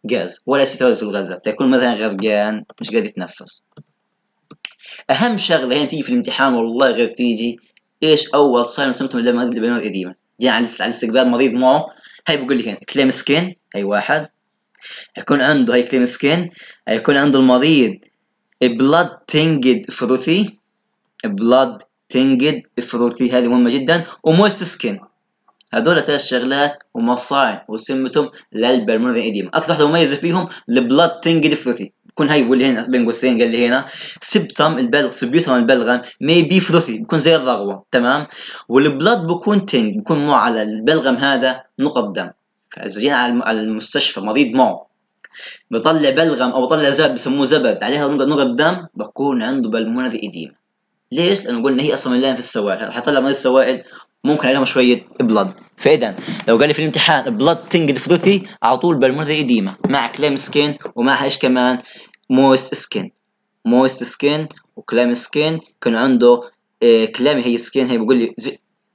غاز ولا يتولد في الغازات، يكون مثلا غرقان مش قادر يتنفس. اهم شغله هنا تيجي في الامتحان والله غير تيجي، ايش اول ساين سمبتوم للمريض اللي القديمه؟ جاي على استقبال مريض معه، هاي بقول لي هنا كليم سكين، هي واحد يكون عنده هاي كليم سكين، يكون عنده المريض بلاد تنجد فروتي، بلاد تنجد فروتي هذه مهمه جدا، ومويست سكين. هذول ثلاث شغلات ومصاعب وسمتهم للبلمونري اديما. اكثر واحده مميزه فيهم البلاد تنجد فروتي، بكون هاي بقول لي هنا بين قوسين قال لي هنا سبتم البلغ، سبيوتم البلغم مي بي فروتي، بكون زي الرغوه تمام، والبلاد بكون تنج، بكون مو على البلغم هذا نقط دم. فاذا جينا على المستشفى مريض معه بطلع بلغم او بطلع زبد بسموه زبد عليها نقط دم، بكون عنده بلمونري اديما. ليش؟ لانه قلنا هي اصلا مليانه في السوائل، حيطلع مريض السوائل ممكن عليهم شويه بلد. فاذا لو قال لي في الامتحان بلد تنجد فروتي، على طول بالمرضى اديمه مع كلام سكين ومع ايش كمان؟ مويست سكين. مويست سكين وكلام سكين كان عنده كلامي هي سكين، هي بقول لي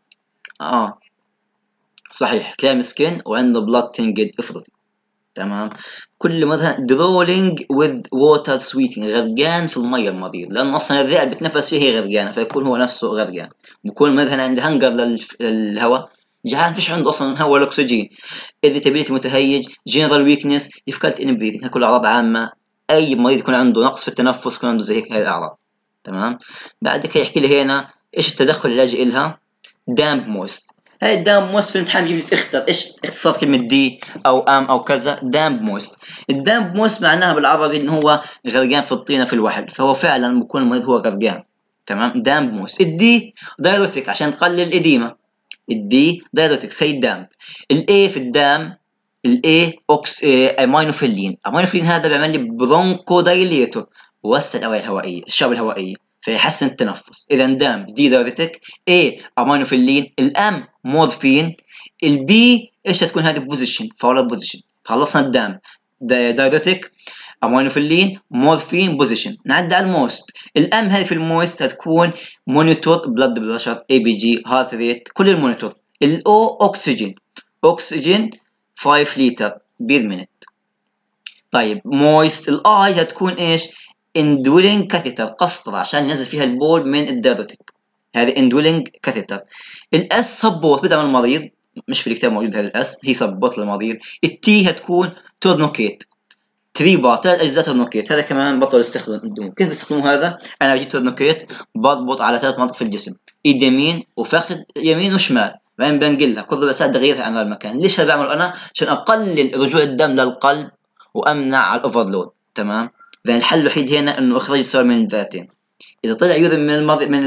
صحيح كلام سكين وعنده بلد تنجد فروتي تمام. كل مثلا درولينج وذ ووتر سويتنج، غرقان في الميه المريض، لانه اصلا الرئه اللي بتنفس فيها هي غرقانه، فيكون هو نفسه غرقان. بكون مثلا عنده هنجر للهواء، جعان فيش عنده اصلا هواء الاكسجين، irritability متهيج، جنرال ويكنس، difficulty in breathing، كل اعراض عامه. اي مريض يكون عنده نقص في التنفس يكون عنده زي هيك هاي الاعراض تمام. بعدك يحكي لي هنا ايش التدخل العلاجي إلها؟ دامب مويست. هاي الدامب مويست في الامتحان بيجي تختار ايش اختصار كلمة دي او ام او كذا. دامب مويست، الدامب مويست معناها بالعربي ان هو غرقان في الطينة في الوحل، فهو فعلا بكون المريض هو غرقان تمام. دامب مويست. الدي دايروتيك عشان تقلل الاديمة، الدي دايروتيك هي الدامب. الاي في الدام، الاي اوكس امينوفيلين، امينوفيلين هذا بيعمل لي برونكو دايليتور، بوسع الاوعية الهوائية الشعب الهوائية فيحسن التنفس. اذا دام دي دايوريتك، اي امينوفيلين، الام مورفين، البي ايش هتكون هذه بوزيشن فاول بوزيشن. خلصنا الدام دايوريتك امينوفيلين مورفين بوزيشن. نعدي على الموست، الام هذه في الموست هتكون مونيتور بلاد بريشر اي بي جي هارت ريت كل المونيتور. الاو اوكسجين، اوكسجين 5 لتر بير مينت. طيب مويست، الاي هتكون ايش؟ اندولينج كاثيتر، قسطرة عشان ينزل فيها البول من الدايرتك، هذه اندولينج كاثيتر. الاس سبورت بدعم المريض، مش في الكتاب موجود هذا الاس، هي سبورت للمريض. التي هتكون تورنوكيت، 3 بار 3 اجزاء تورنوكيت، هذا كمان بطل يستخدموه. كيف بيستخدموا هذا؟ انا بجيب تورنوكيت بربط على 3 مناطق في الجسم، ايد يمين وفخذ يمين وشمال، بعدين بنقلها كل ربع ساعه اغيرها عن المكان. ليش هذا بعمله انا؟ عشان اقلل رجوع الدم للقلب وامنع على الاوفرلود تمام. لان الحل الوحيد هنا انه اخراج السوائل من الذاتين. اذا طلع يورين من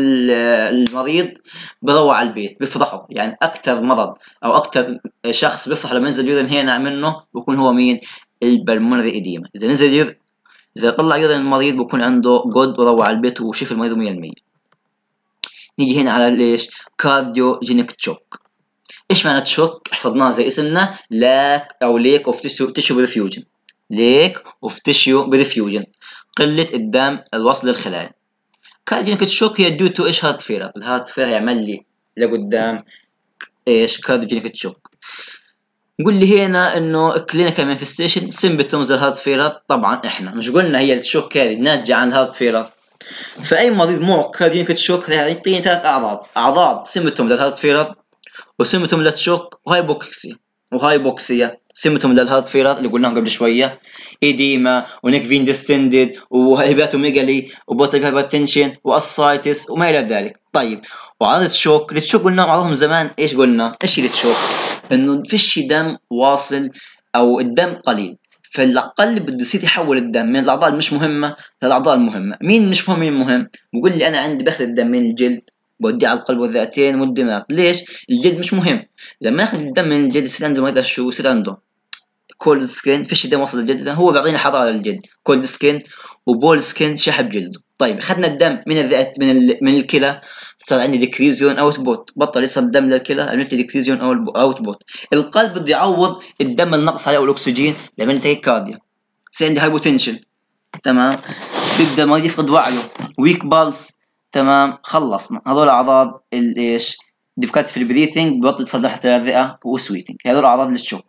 المريض بروح على البيت بيفضحه، يعني اكثر مرض او اكثر شخص بيفضح لما ينزل يورين هنا منه بيكون هو مين؟ البلمونري اديما. اذا نزل يورين، اذا طلع يورين المريض بيكون عنده جود وروح على البيت وشوف المريض 100%. نيجي هنا على ليش؟ كارديوجينيك تشوك. ايش معنى تشوك؟ حفظناها زي اسمنا، لاك او ليك اوف تيشو بريفيوجن، ليك اوف تيشو بريفيوجن، قله الدم الوصل للخلايا. كارديوجينيك تشوك هي ديو تو ايش؟ هارت فيلر، الهارت فيلر يعمل لي لقدام ايش؟ كارديوجينيك تشوك. نقول لي هنا انه كلينيكال مانيفستيشن سيمبتومز الهارت فيلر، طبعا احنا مش قلنا هي التشوك هذه ناتجه عن الهارت فيلر، فاي مريض معه كارديوجينيك تشوك يعطيني 3 اعراض سيمبتوم للهارت فيلر وسيمتوم للتشوك وهايبوكسيا سيمتوم للهارت فيلر اللي قلناهم قبل شويه، ايديما ونيك فين ديستندد وهيباتوميجالي وبوتل هايبرتنشن واسايتس وما الى ذلك. طيب وعرض التشوك، التشوك قلنا عرضهم زمان ايش قلنا؟ ايش التشوك؟ انه فيش دم واصل او الدم قليل، فالقلب بده يصير يحول الدم من الاعضاء المش مهمه للاعضاء المهمه. مين مش مهم مين مهم؟ بقول لي انا عندي باخذ الدم من الجلد بوديه على القلب والرئتين والدماغ. ليش؟ الجلد مش مهم. لما ياخذ الدم من الجلد يصير عنده مريض شو يصير عنده؟ كولد سكين، فيش دم وصل للجلد، هو بيعطينا حراره للجلد، كولد سكين وبول سكين شحب جلده. طيب اخذنا الدم من الرئه من الكلى، صار عندي ديكريزيون اوت بوت، بطل يصل الدم للكلى عملت لي ديكريزيون اوت بوت. القلب بده يعوض الدم النقص عليه والاكسجين بيعمل لي تاكيكارديا، يصير عندي هايبوتنشن تمام، بيبدا المريض يفقد وعيه، ويك بالس تمام. خلصنا هذول اعراض الايش؟ ديفكات في البريثنج، ببطل تصدع تحت الرئه وسويتنج، هذول اعراض للشوك.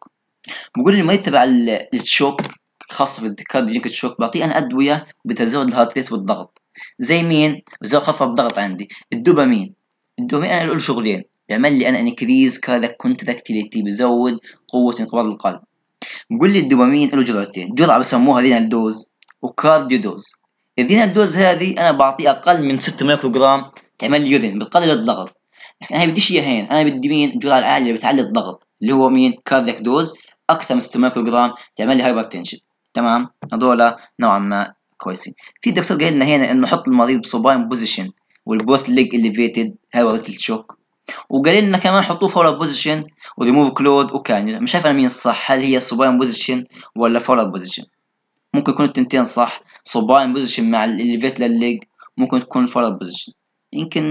بقول لي المريض تبع الشوك خاصة بالكارديوجينيك شوك بعطيه أنا أدوية بتزود الهارت ريت والضغط. زي مين؟ بزود خاصة الضغط عندي الدوبامين. الدوبامين أنا له شغلين، بيعمل لي أنا انكريز كاردياك كونتراكتيليتي، بزود قوة انقباض القلب. بقول لي الدوبامين له جرعتين، جرعة بسموها رينال دوز وكارديو دوز. الرينال دوز هذه أنا بعطيه أقل من 6 مايكرو جرام، تعمل لي يورين بتقلل الضغط. لكن أنا بديش إياها هين، أنا بدي مين؟ الجرعة العالية اللي بتعلي الضغط اللي هو مين؟ كاردياك دوز أكثر من 6 مايكرو جرام، تعمل لي هايبرتنشن. تمام، هذول نوعا ما كويسين. في دكتور قال لنا هنا إنه حط المريض بسوباين بوزيشن والبوث ليج اليفيتد، هاي ورقة الشوك. وقال لنا كمان حطوه فورا بوزيشن وريموف كلوث وكانيولا. مش عارف انا مين الصح، هل هي سوباين بوزيشن ولا فورا بوزيشن؟ ممكن يكون التنتين صح، سوباين بوزيشن مع الليفيت للليج، ممكن تكون فورا بوزيشن، يمكن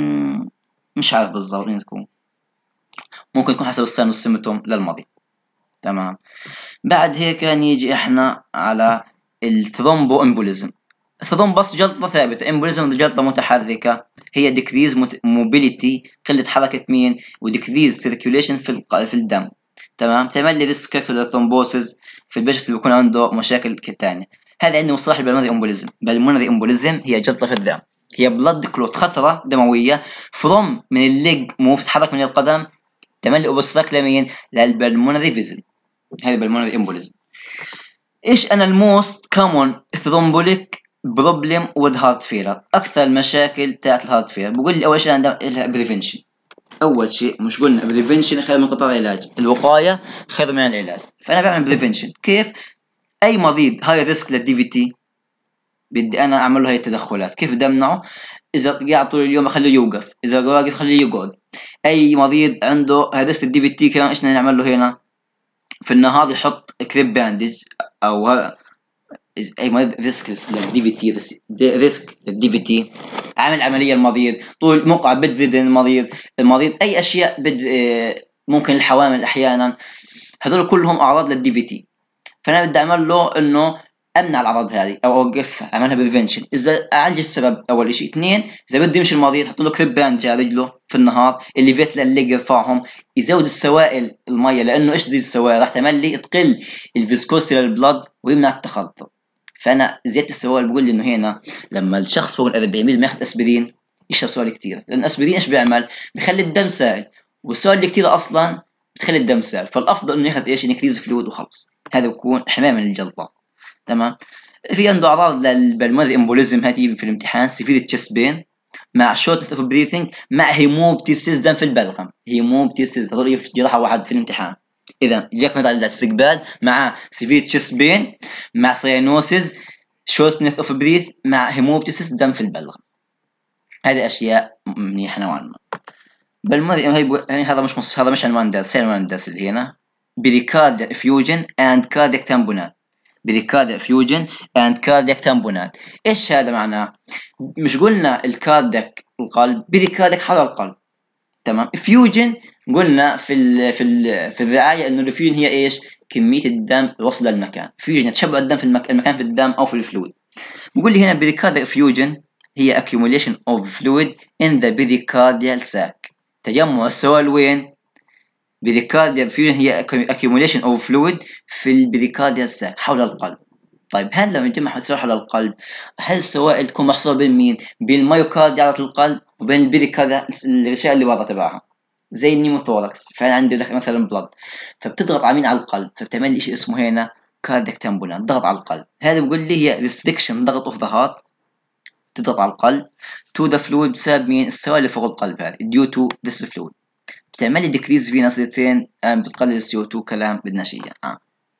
مش عارف بالضبط مين تكون، ممكن يكون حسب الساين والسيمتوم للمريض. تمام. بعد هيك نيجي احنا على الثرومبو امبوليزم. الثرومبس جلطة ثابتة، امبوليزم جلطة متحركة، هي ديكريز موبيليتي، قلة حركة مين، وديكريز سيركيوليشن في الدم. تمام، تعمل لي ريسك في الثرومبوسيس في البيشنت اللي بيكون عنده مشاكل تانية. هذا عندنا مصطلح البلمونري امبوليزم. بالمونري امبوليزم هي جلطة في الدم، هي بلد كلوت، خثرة دموية فروم من الليج موف، تتحرك من القدم، تعمل لي اوبستراك لمين؟ للبلمونري فيزل. هذا بالمونري امبوليزم. ايش انا الموست كومون ثرومبوليك بروبلم وذ هارت فيلر؟ اكثر المشاكل تاعت الهارت فيلر. بقول لي اول شيء عندنا بريفنشن. اول شيء مش قلنا بريفنشن خير من قطع العلاج، الوقايه خير من العلاج. فانا بعمل بريفنشن كيف؟ اي مريض هاي ريسك للدي في تي بدي انا اعمل له هاي التدخلات. كيف بدي امنعه؟ اذا قاعد طول اليوم اخليه يوقف، اذا واقف خليه يقعد. اي مريض عنده هاي ريسك للدي في تي كمان ايش نعمل له هنا؟ في النهار يحط كريب باندج او اي مريض ريسك للدي في تي، ريسك للدي في تي، عامل عمليه المريض، طول مقعد بدري المريض اي اشياء ممكن الحوامل احيانا، هذول كلهم اعراض للدي في تي. فانا بدي اعمل له انه امنع الاعراض هذه او اوقفها، اعملها بريفنشن. اذا اعالج السبب اول شيء. اثنين، اذا بده يمشي المريض حط له كريب باند على رجله في النهار، اللي فيت للليج يرفعهم، يزود السوائل الميه، لانه ايش تزيد السوائل؟ راح تعمل لي تقل الفيسكوستي للبلد ويمنع التخلط. فانا زياده السوائل بقول لي انه هنا لما الشخص فوق ال 40 ياخذ اسبرين يشرب سوائل كثير، لان الاسبرين ايش بيعمل؟ بخلي الدم سائل، والسوائل اللي كثير اصلا بتخلي الدم سائل، فالافضل انه ياخذ ايش؟ انكريز فلويد وخلص. هذا بكون حمايه من الجلطه. تمام. في عنده اعراض للبلمونري امبوليزم هتيجي في الامتحان، سيفير تشيست بين مع شورت اوف بريثنج مع هيموبتيسيس دم في البلغم. هيموبتيسيس هذول في جراحه واحد في الامتحان. اذا جاك مثلا الاستقبال مع سيفير تشيست بين مع سيانوسيس شورتنس اوف بريث مع هيموبتيسيس دم في البلغم. هذه اشياء منيحه نوعا ما. هذا مش عنوان درس، هي عنوان الدرس اللي هنا بريكارديا افيوجن اند كاردياك تامبونات. بريكارديا افيوجن اند كاردياك تامبونات. ايش هذا معناه؟ مش قلنا الكاردياك القلب، بريكاردياك حول القلب. تمام. افيوجن قلنا في الرعايه انه الافيوجن هي ايش؟ كميه الدم الوصل للمكان. افيوجن تشبع الدم في المكان في الدم او في الفلويد. بقول لي هنا بريكارديا افيوجن هي accumulation of fluid in the pericardial sac. تجمع السوائل وين؟ بريكارديا افيوجن هي accumulation of fluid في البريكارديال sac حول القلب. طيب هل لما يتم السوائل حول القلب، هل السوائل تكون محصوره بين مين؟ بين الميوكارديا على القلب وبين البريكارديا الاشياء اللي برا تبعها زي النيموثوركس. فانا عندي لك مثلا بلد، فبتضغط على مين؟ على القلب، فبتعمل لي شيء اسمه هنا كاردياك تامبولان، ضغط على القلب. هذا بقول لي هي ريستريكشن ضغط اوف ذا هارت، تضغط على القلب تو ذا فلويد بسبب مين؟ السوائل اللي فوق القلب هذه due to this fluid. بتعمل لي ديكريز فينس ريتين، بتقلل السي او 2 كلام بدناش اياه.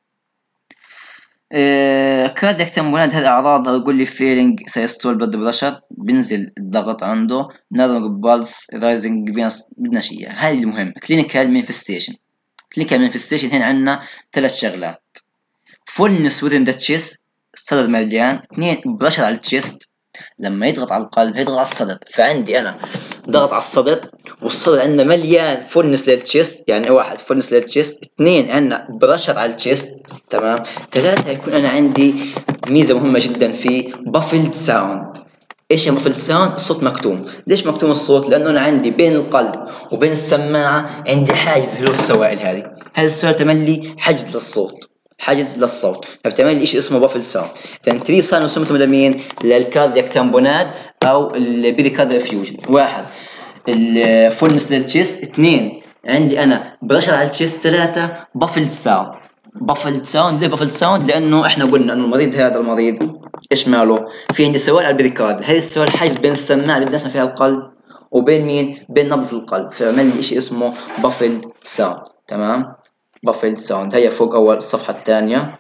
كاردياك تامبونات هذه اعراضها يقول لي فيلينج سيستول بلد بريشر، بنزل الضغط عنده، نارمال بالس رايزنج فينس بدناش اياه. هذه المهم. كلينيكال مانيفستيشن. كلينيكال مانيفستيشن هنا عندنا 3 شغلات: فولنس within the chest، الصدر مليان. 2 بريشر على التشيست، لما يضغط على القلب هيضغط على الصدر، فعندي انا ضغط على الصدر والصدر عندنا مليان فولنس للتشيست، يعني 1 فولنس للتشيست، 2 عندنا برشر على التشيست. تمام. 3 هيكون انا عندي ميزه مهمه جدا في بافلد ساوند. ايش يا بافلد ساوند؟ الصوت مكتوم. ليش مكتوم الصوت؟ لانه انا عندي بين القلب وبين السماعه عندي حاجز اللي هو السوائل هذه، هذا السؤال تعمل لي حجز للصوت، حجز للصوت، فبتعمل لي شيء اسمه بافل ساوند. اذا 3 ساين وسمتهم لمين؟ للكاردياك تامبوناد او البيريكارديال فيوجن. واحد الفولنس للتشيست، اثنين عندي انا برشر على التشيست، ثلاثة بافل ساوند. بافل ساوند، ليه بافل ساوند؟ لانه احنا قلنا انه المريض هذا المريض ايش ماله؟ في عندي سوائل على البريكارد، هذه السوائل حاجز بين السماعه اللي بنسمع فيها القلب وبين مين؟ بين نبضة القلب، فعمل لي شيء اسمه بافل ساوند. تمام؟ بافل ساوند. هي فوق اول الصفحه الثانيه،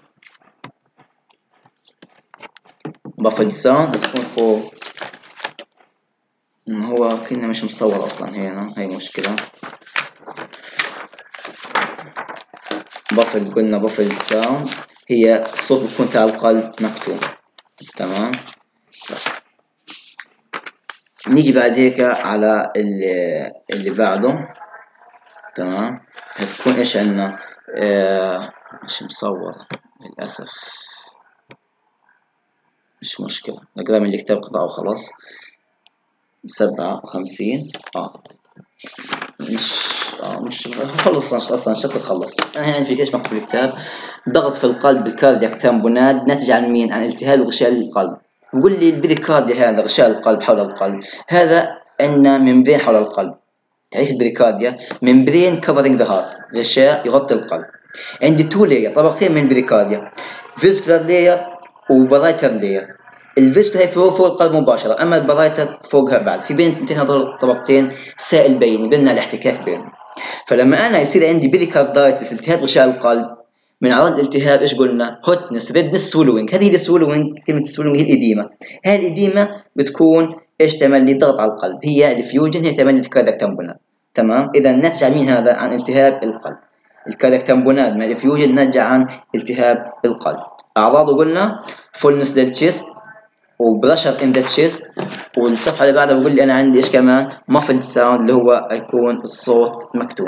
بافل ساوند تكون فوق. هو كنا مش مصور اصلا هنا، هي مشكله. بافل، قلنا بافل ساوند هي الصوت بيكون تاع القلب مكتوم. تمام؟ نيجي بعد هيك على اللي بعده. تمام؟ هتكون ايش عندنا؟ مش مصور للاسف، مش مشكلة، نقرأ من الكتاب قطعه وخلاص. 57 مش خلص اصلا الشكل خلص. انا هنا في ايش مكتوب في الكتاب؟ ضغط في القلب بالكاردياك تامبوناد ناتج عن مين؟ عن التهاب غشاء القلب. بقول لي البريكارديا هذا غشاء القلب حول القلب، هذا عندنا ممبرين حول القلب. تعريف البريكارديا: ممبرين كفرنج ذا هارت، غشاء يغطي القلب. عندي تو لاير، طبقتين من البريكارديا، فيسكولار لاير وبرايتر لاير. الفيسكولار هي فوق القلب مباشرة، أما البرايتر فوقها بعد، في بين هذول الطبقتين سائل بيني بيننا الاحتكاك بينهم. فلما أنا يصير عندي بريكاردايتس، التهاب غشاء القلب، من أعراض الالتهاب إيش قلنا؟ هوتنس، ريدنس، سويلوينج. هذه السويلوينج، كلمة سويلوينج هي الإديمة. هذه الإديمة بتكون إيش تعمل لي؟ ضغط على القلب. هي الفيوجن هي تعمل لي الكاردياك تامبوناد. تمام؟ إذا ناتج عن مين هذا؟ عن التهاب القلب. الكاردياك تامبوناد مع الفيوجن ناتج عن التهاب القلب. أعراضه قلنا فولنس للتشيست وبرشر ان ذا تشيست. والصفحه اللي بعدها بقول لي انا عندي ايش كمان؟ مافل ساوند، اللي هو يكون الصوت مكتوم.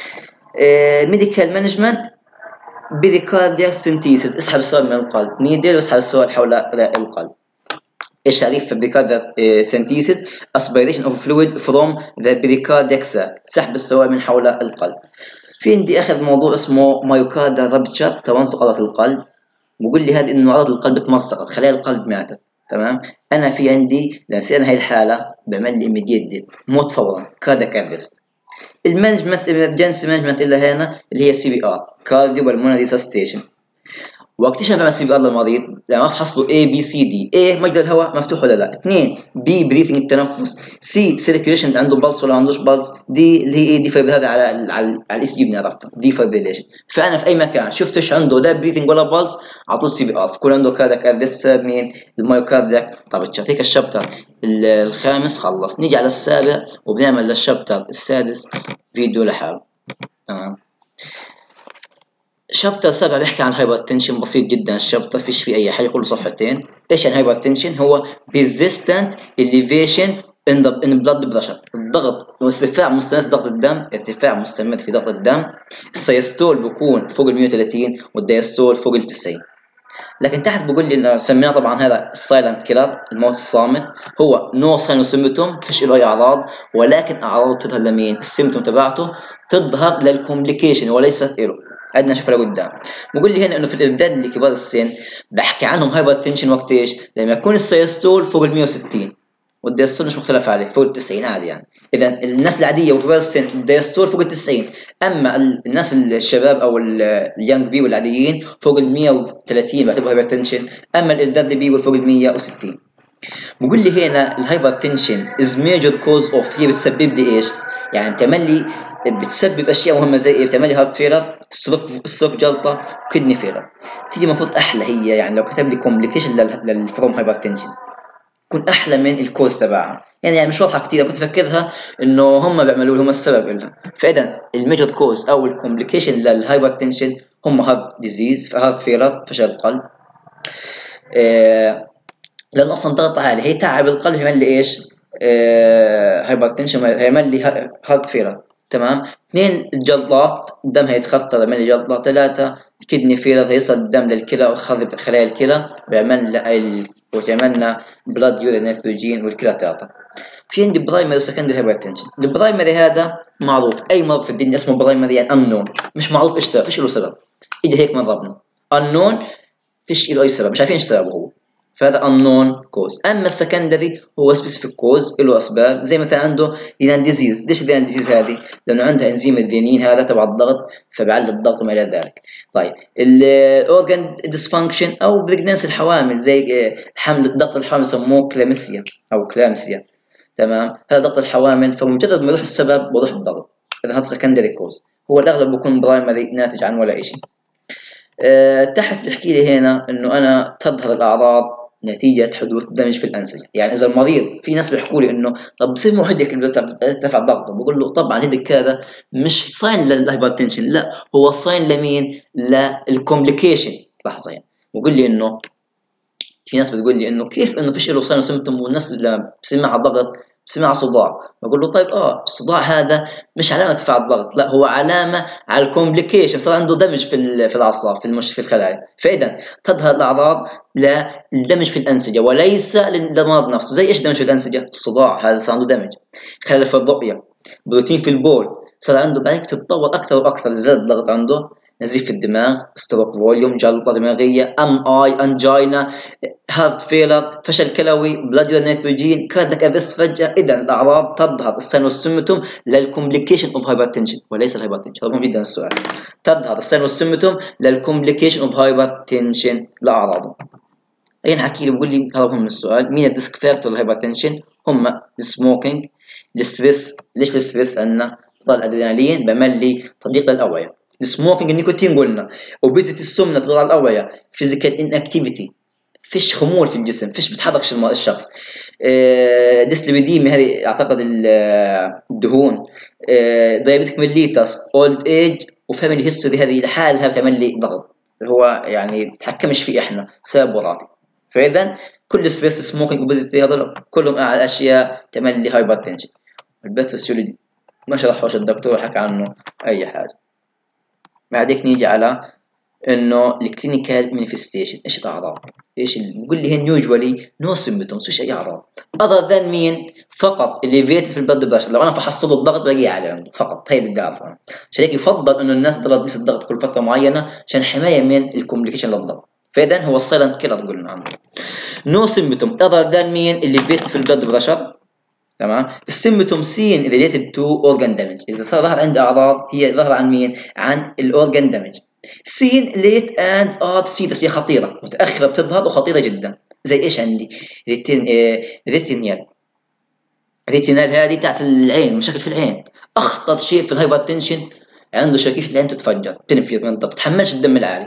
ميديكال مانجمنت: بريكاردياك سنتيسيس، اسحب السوائل من القلب، نيدل واسحب السوائل حول القلب. ايش تعريف البريكاردياك سنتيسيس؟ aspiration of fluid from the pericardiac sac، سحب السوائل من حول القلب. في عندي اخر موضوع اسمه مايوكاردال رابتشر، تمزق عضله القلب. بقول لي هذه انه عضله القلب تمزقت، خلايا القلب ماتت. تمام؟ انا في عندي لما يصير هاي الحاله بعمل لي immediate موت فورا، كاردياك ارست. المانجمنت emergency مانجمنت الا هنا اللي هي CPR، كارديو بالمونري ريسستيشن. وقت ايش بعمل CPR للمريض؟ لما افحص له A B C D: A مجرى الهواء مفتوح ولا لا، 2 B بريثنج التنفس، C سيركيوليشن عنده بلس ولا ما عندوش بلس، D اللي هي دي فايبر، هذا على الاس جي بنعرفها دي فايبريليشن. فانا في اي مكان شفت ايش عنده ده بريثنج ولا بلس على طول CPR. يكون عنده كاردياك ارست بسبب مين؟ المايوكاردياك. طب هيك الشابتر الخامس خلص، نيجي على السابع وبنعمل للشابتر السادس فيديو لحاله. تمام؟ شابتر 7 بيحكي عن الهايبرتنشن، بسيط جدا الشابتر، فيش فيه اي حاجه، كله صفحتين. ايش يعني هايبرتنشن؟ هو persistent elevation in blood pressure، الضغط وارتفاع مستمر في ضغط الدم، ارتفاع مستمر في ضغط الدم. السيستول بيكون فوق ال 130 والدايستول فوق ال 90. لكن تحت بقول لي انه سميناه طبعا هذا السايلنت كيلر، الموت الصامت. هو نو ساين وسيمتوم، فيش له اي اعراض، ولكن اعراضه بتظهر لمين؟ السيمتوم تبعته تظهر للكومبليكيشن وليست له. عندنا شوف لقدام بقول لي هنا انه في الارداد لكبار السن بحكي عنهم هايبرتنشن وقت ايش؟ لما يكون السيستول فوق ال 160 والدايستول مش مختلف عليه فوق ال 90 عادي يعني. اذا الناس العاديه وكبار السن الدايستول فوق ال 90، اما الناس الشباب او اليانج بي والعاديين فوق ال 130 بعتبره هايبرتنشن، اما الالداد بي فوق ال 160. بقول لي هنا الهايبرتنشن از ميجر كوز اوف، هي بتسبب لي ايش؟ يعني بتعمل لي بتسبب اشياء مهمه زي ايه؟ بتعمل لي هارت فيلر، ستروك جلطه، كدني فيلر. تيجي المفروض احلى هي، يعني لو كتب لي كومبليكيشن للفروم هايبرتنشن تكون احلى من الكوز تبعها. يعني مش واضحه كثير، كنت فكرها انه هم بيعملوا هم السبب لها. فاذا الميجر كوز او الكومبليكيشن للهايبرتنشن هم هارت ديزيز، هارت فيلر، فشل القلب. لانه اصلا ضغط عالي هي تعب القلب، يعمل لي ايش؟ هايبرتنشن، هيعمل لي هارت فيلر. تمام؟ 2 الجلطات، الدم هيتخثر يعمل لي جلطه. 3 الكدني فيلر، هيصل الدم للكلى ويخرب خلايا الكلى ويعمل وتعملنا بلاد يورين نيتروجين والكلى تعطى. في عندي برايمري وسكندري هايبرتنشن. البرايمري هذا معروف، اي مرض في الدنيا اسمه برايمري يعني انون، مش معروف ايش سبب، فيش له سبب، اجى هيك من ربنا انون، فيش له اي سبب، مش عارفين ايش سببه هو، فهذا unknown cause. اما السكندري هو specific cause، له اسباب، زي مثلا عنده رينال ديزيز. ليش رينال ديزيز هذه؟ لانه عندها انزيم الرينين هذا تبع الضغط، فبعلي الضغط وما الى ذلك. طيب الاورجان ديسفانكشن او بريجنانسي الحوامل، زي حمل ضغط الحوامل يسموه كلامسيا او كلامسيا، تمام، هذا ضغط الحوامل، فمجرد ما يروح السبب بروح الضغط، اذا هذا سكندري كوز. هو الاغلب بيكون برايمري ناتج عن ولا شيء. تحت بحكي لي هنا انه انا تظهر الاعراض نتيجة حدوث دمج في الأنسجة. يعني إذا المريض، في ناس بيحكوا لي إنه طب بصير مو هديك اللي بيرتفع ضغطه، بقول له طبعا هديك هذا مش ساين للهايبرتنشن، لا هو ساين لمين؟ للكومبليكيشن. لحظة يعني بقول لي إنه في ناس بتقول لي إنه كيف إنه فيش له ساين وسيمتوم والناس اللي بصير معها ضغط بصير معها صداع. بقول له طيب الصداع هذا مش علامة ارتفاع الضغط، لا هو علامة على الكومبليكيشن، صار عنده دمج في الأعصاب في الخلايا. فإذا تظهر الأعراض للدمج في الأنسجة وليس للمرض نفسه. زي إيش دمج في الأنسجة؟ الصداع هذا صار عنده دمج، خلل في الرؤية، بروتين في البول صار عنده، بعدين تتطور أكثر وأكثر، زاد الضغط عنده، نزيف في الدماغ، ستروك فوليوم، جلطة دماغية، أنجينا، هارت فيلر، فشل كلوي، بلاد نيتروجين، كاردياك ارست فجأة. إذا الأعراض تظهر الساين والسيمتوم للكومبليكيشن أوف هايبرتنشن وليس الهايبرتنشن. مهم جدا السؤال. تظهر الساين والسيمتوم للكومبليكيشن أوف هايبرتنشن لأعراضه. أين حكي لي بقول لي هذا مهم السؤال، مين الديسك فاكتور للهايبرتنشن؟ هم السموكينج، الستريس. ليش الستريس؟ عندنا ضغط الأدرينالين بملي تضييق للأوعية، السموكينج النيكوتين قلنا، اوبيزيتي السمنة تضغط على الأوعية، فيزيكال انكتيفيتي، فيش خمول في الجسم، فيش بتحركش الشخص، ديسليبيديمي هذه اعتقد الدهون، دايابيتك ميليتاس، اولد ايج، وفاميلي هيستوري هذه لحالها بتعمل لي ضغط، اللي هو يعني بتحكمش فيه احنا، سبب وراثي. فاذا كل ستريس، سموكينج، اوبيزيتي، هذول كلهم على اشياء تعمل لي هايبرتنشن. البث السيولوجي ما شرحوش الدكتور، حكى عنه اي حاجه. بعدك نيجي على انه الكلينيكال مانيفستيشن، ايش الاعراض؟ ايش بقول لي هن يوجوالي نو سيمبتومز، فيش اي اعراض اذر ذان مين؟ فقط الليفيت في البلد بريشر، لو انا فحصت له الضغط بلاقيه عالي عنده فقط، هي بدي اعرفها. عشان هيك يفضل انه الناس تضل تقيس الضغط كل فتره معينه عشان حمايه من الكومبليكيشن للضغط. فاذا هو السايلنت كيلر قلنا عنه. نو سيمبتوم اذر ذان مين؟ الليفيت في البلد بريشر، تمام. السيمبتوم سين ريليتد تو اورجان دامج، اذا صار ظهر عندي اعراض هي ظهر عن مين؟ عن الاورجان دامج. سين ليت اند اد سيريس، هي خطيره متاخره بتظهر وخطيره جدا. زي ايش عندي؟ ريتينيال، ريتينال هذه تاعت العين، مشاكل في العين. اخطر شيء في الهايبرتنشن عنده شركية العين تتفجر، تنفيض من الضغط، تحملش الدم العالي.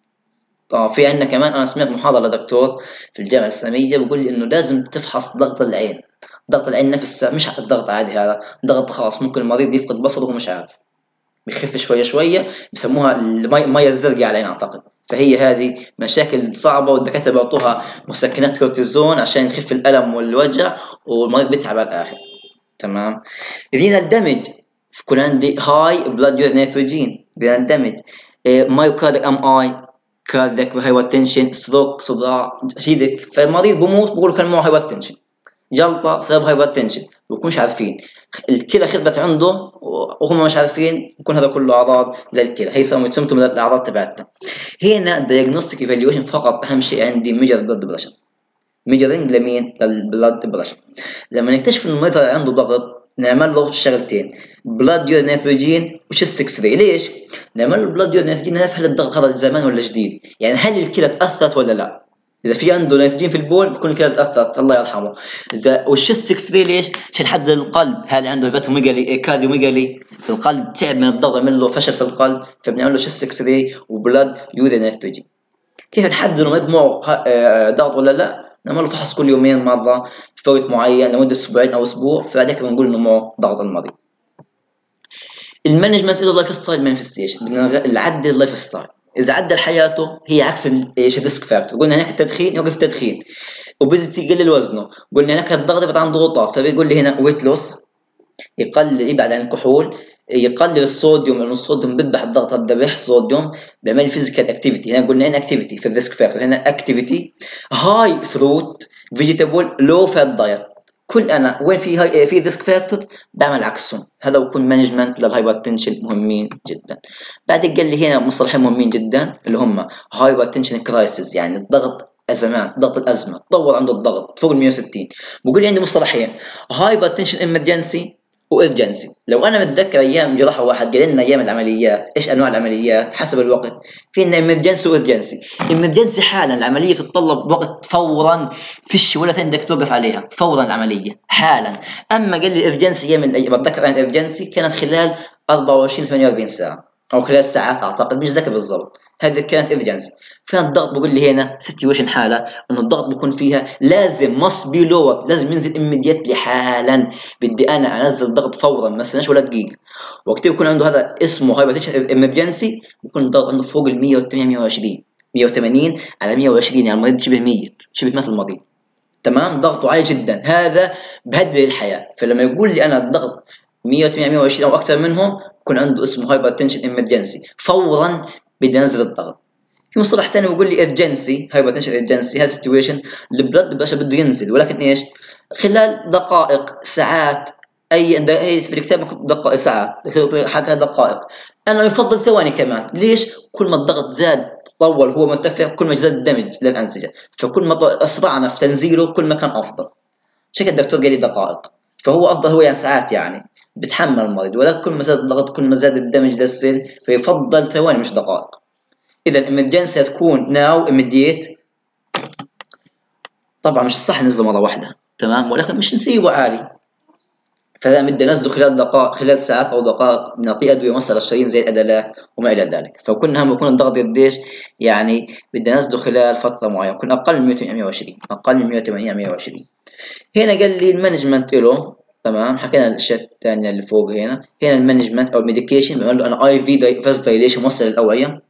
في عندنا كمان، انا سمعت محاضره لدكتور في الجامعه الاسلاميه بيقول لي انه لازم تفحص ضغط العين. ضغط العين نفسه مش الضغط عادي، هذا ضغط خاص، ممكن المريض يفقد بصره وهو مش عارف، بيخف شويه شويه، بيسموها الميه الزرقاء على العين اعتقد. فهي هذه مشاكل صعبه، والدكاتره بيعطوها مسكنات كورتيزون عشان يخف الالم والوجع، والمريض بيتعب على الاخر، تمام. رينال دامج، يكون عندي هاي بلاد نيتروجين، رينال دامج، مايوكارديك ام اي، كاردياك هايبرتنشن، ستروك، صداع هيدك، فالمريض بموت بقولوا كان معه هايبرتنشن، جلطه سبب هايبرتنشن، بكونش عارفين، الكلى خربت عنده وهم مش عارفين، يكون هذا كله اعراض للكلى، هي سمتم الاعراض تبعتها. هنا دايجنوستيك ايفالويشن فقط، اهم شيء عندي ميجر بلاد بريشر، ميجرنج لمين؟ للبلاد بريشر. لما نكتشف ان المريض عنده ضغط نعمل له شغلتين، بلاد يور نيتروجين وشيست اكس راي. ليش؟ نعمل له بلاد يور نيتروجين نعرف هل الضغط هذا زمان ولا جديد، يعني هل الكلى تاثرت ولا لا. اذا في عنده نيتروجين في البول بكون الكلى تاثرت، الله يرحمه. اذا والشيست اكس راي ليش؟ عشان نحدد القلب، هل عنده هيباتوميجالي، كارديوميجالي، القلب تعب من الضغط، عمل له فشل في القلب، فبنعمل له شيست اكس راي وبلاد يور نيتروجين. كيف نحدد المريض معه ضغط ولا لا؟ نعمل له فحص كل يومين مره في وقت معين لمده اسبوعين او اسبوع، فهذاك بنقول انه معه ضغط المريض. المانجمنت له لايف ستايل مانيفستيشن، نعدل اللايف ستايل. اذا عدل حياته هي عكس ايش الريسك فاكتور، قلنا هناك التدخين يوقف التدخين، اوبيزيتي يقلل وزنه، قلنا هناك الضغط يبعد عن ضغوطات، فبيقول لي هنا ويت لوس، يقلل يبعد عن الكحول، يقلل الصوديوم، لانه الصوديوم بيذبح الضغط، الذبح الصوديوم بيعمل فيزيكال اكتيفيتي. هنا قلنا ان اكتيفيتي في الريسك فاكتور، هنا اكتيفيتي هاي فروت فيجيتابل لو فات دايت. كل انا وين في هاي في ريسك فاكتور بعمل عكسهم. هذا بكون مانجمنت للهايبرتنشن مهمين جدا. بعدين قال لي هنا مصطلحين مهمين جدا اللي هم هايبرتنشن كرايسيس، يعني الضغط ازمات، ضغط الازمه تطور عنده الضغط فوق ال 160. بقول لي عندي مصطلحين هايبرتنشن امرجنسي وارجنسي. لو انا متذكر ايام جراحه واحد قال لنا ايام العمليات ايش انواع العمليات حسب الوقت، في عندنا امرجنسي وارجنسي. امرجنسي حالا العمليه بتتطلب وقت فورا، فيش ولا ثاني بدك توقف عليها، فورا العمليه حالا. اما قال لي ارجنسي ايام بتذكر عن الارجنسي كانت خلال 24 48 ساعه او خلال ساعات اعتقد، مش ذاكر بالضبط. هذه كانت ارجنسي. فين الضغط بقول لي هنا سيتويشن حاله انه الضغط بيكون فيها لازم ماست بي لور، لازم ينزل immediately حالا، بدي انا انزل الضغط فورا ما استناش ولا دقيقه. وقت بيكون عنده هذا اسمه هايبرتنشن امرجنسي، بيكون الضغط عنده فوق ال 180 120 180 على 120، يعني المريض شبه ميت، شبه مات المريض. تمام، ضغطه عالي جدا، هذا بهدد الحياه. فلما يقول لي انا الضغط 180 120 او اكثر منهم يكون عنده اسمه هايبرتنشن امرجنسي، فورا بدي انزل الضغط. في مصطلح ثاني بيقول لي ايرجنسي، هايبرتنشن ايرجنسي، هذا سيتويشن البلد باشا بده ينزل، ولكن ايش؟ خلال دقائق ساعات، اي في الكتاب مكتوب دقائق ساعات، حكى دقائق، انا يفضل ثواني كمان. ليش؟ كل ما الضغط زاد طول هو مرتفع كل ما زاد الدمج للانسجه، فكل ما اسرعنا في تنزيله كل ما كان افضل. عشان كده الدكتور قال لي دقائق، فهو افضل هو يعني ساعات، يعني بتحمل المريض، ولكن كل ما زاد الضغط كل ما زاد الدمج للسيل، فيفضل ثواني مش دقائق. اذا الامرجنسي هتكون ناو immediate. طبعا مش الصح ننزله مره واحده، تمام، ولكن مش نسيبه عالي، فلا بدي نزله خلال دقائق، خلال ساعات او دقائق، بنعطيه ادويه موصله للشرايين زي الادلاك وما الى ذلك. فكنا هم يكون الضغط قديش، يعني بدي نزله خلال فتره معينه، يكون اقل من 180 120، اقل من 180 120. هنا قال لي المانجمنت له، تمام، حكينا الاشياء الثانيه اللي فوق. هنا المانجمنت او الميديكيشن بنقول له انا اي في فاز دايليشن موصل للاوعيه،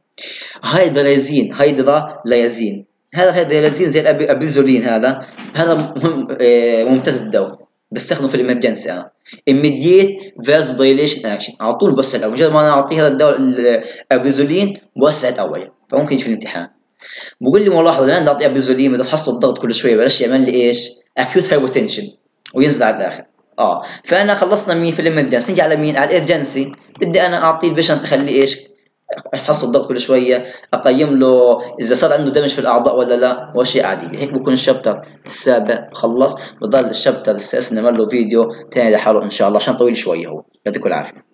هيدراليزين. هذا الهيدراليزين زي الابيزولين، هذا مهم، ممتاز الدواء، بستخدمه في الامرجنسي انا immediate vasodilation action، على طول بوسع الاوعيه، مجرد ما انا اعطيه هذا الدواء الابيزولين بوسع الاوعيه. فممكن يجي في الامتحان بقول لي ملاحظه لما اعطي ابيزولين بده افحص الضغط كل شويه بلاش يعمل لي ايش acute hypotension وينزل على الاخر. فانا خلصنا مين في الامرجنسي، نيجي على مين، على الارجنسي. بدي انا اعطيه البيشنت اخليه ايش، افحص الضغط كل شويه، اقيم له اذا صار عنده دمج في الاعضاء ولا لا، واشياء عاديه. هيك بكون الشابتر السابع خلص. بضل الشابتر السادس نعمل له فيديو ثاني لحاله ان شاء الله عشان طويل شويه، هو يعطيكم العافيه.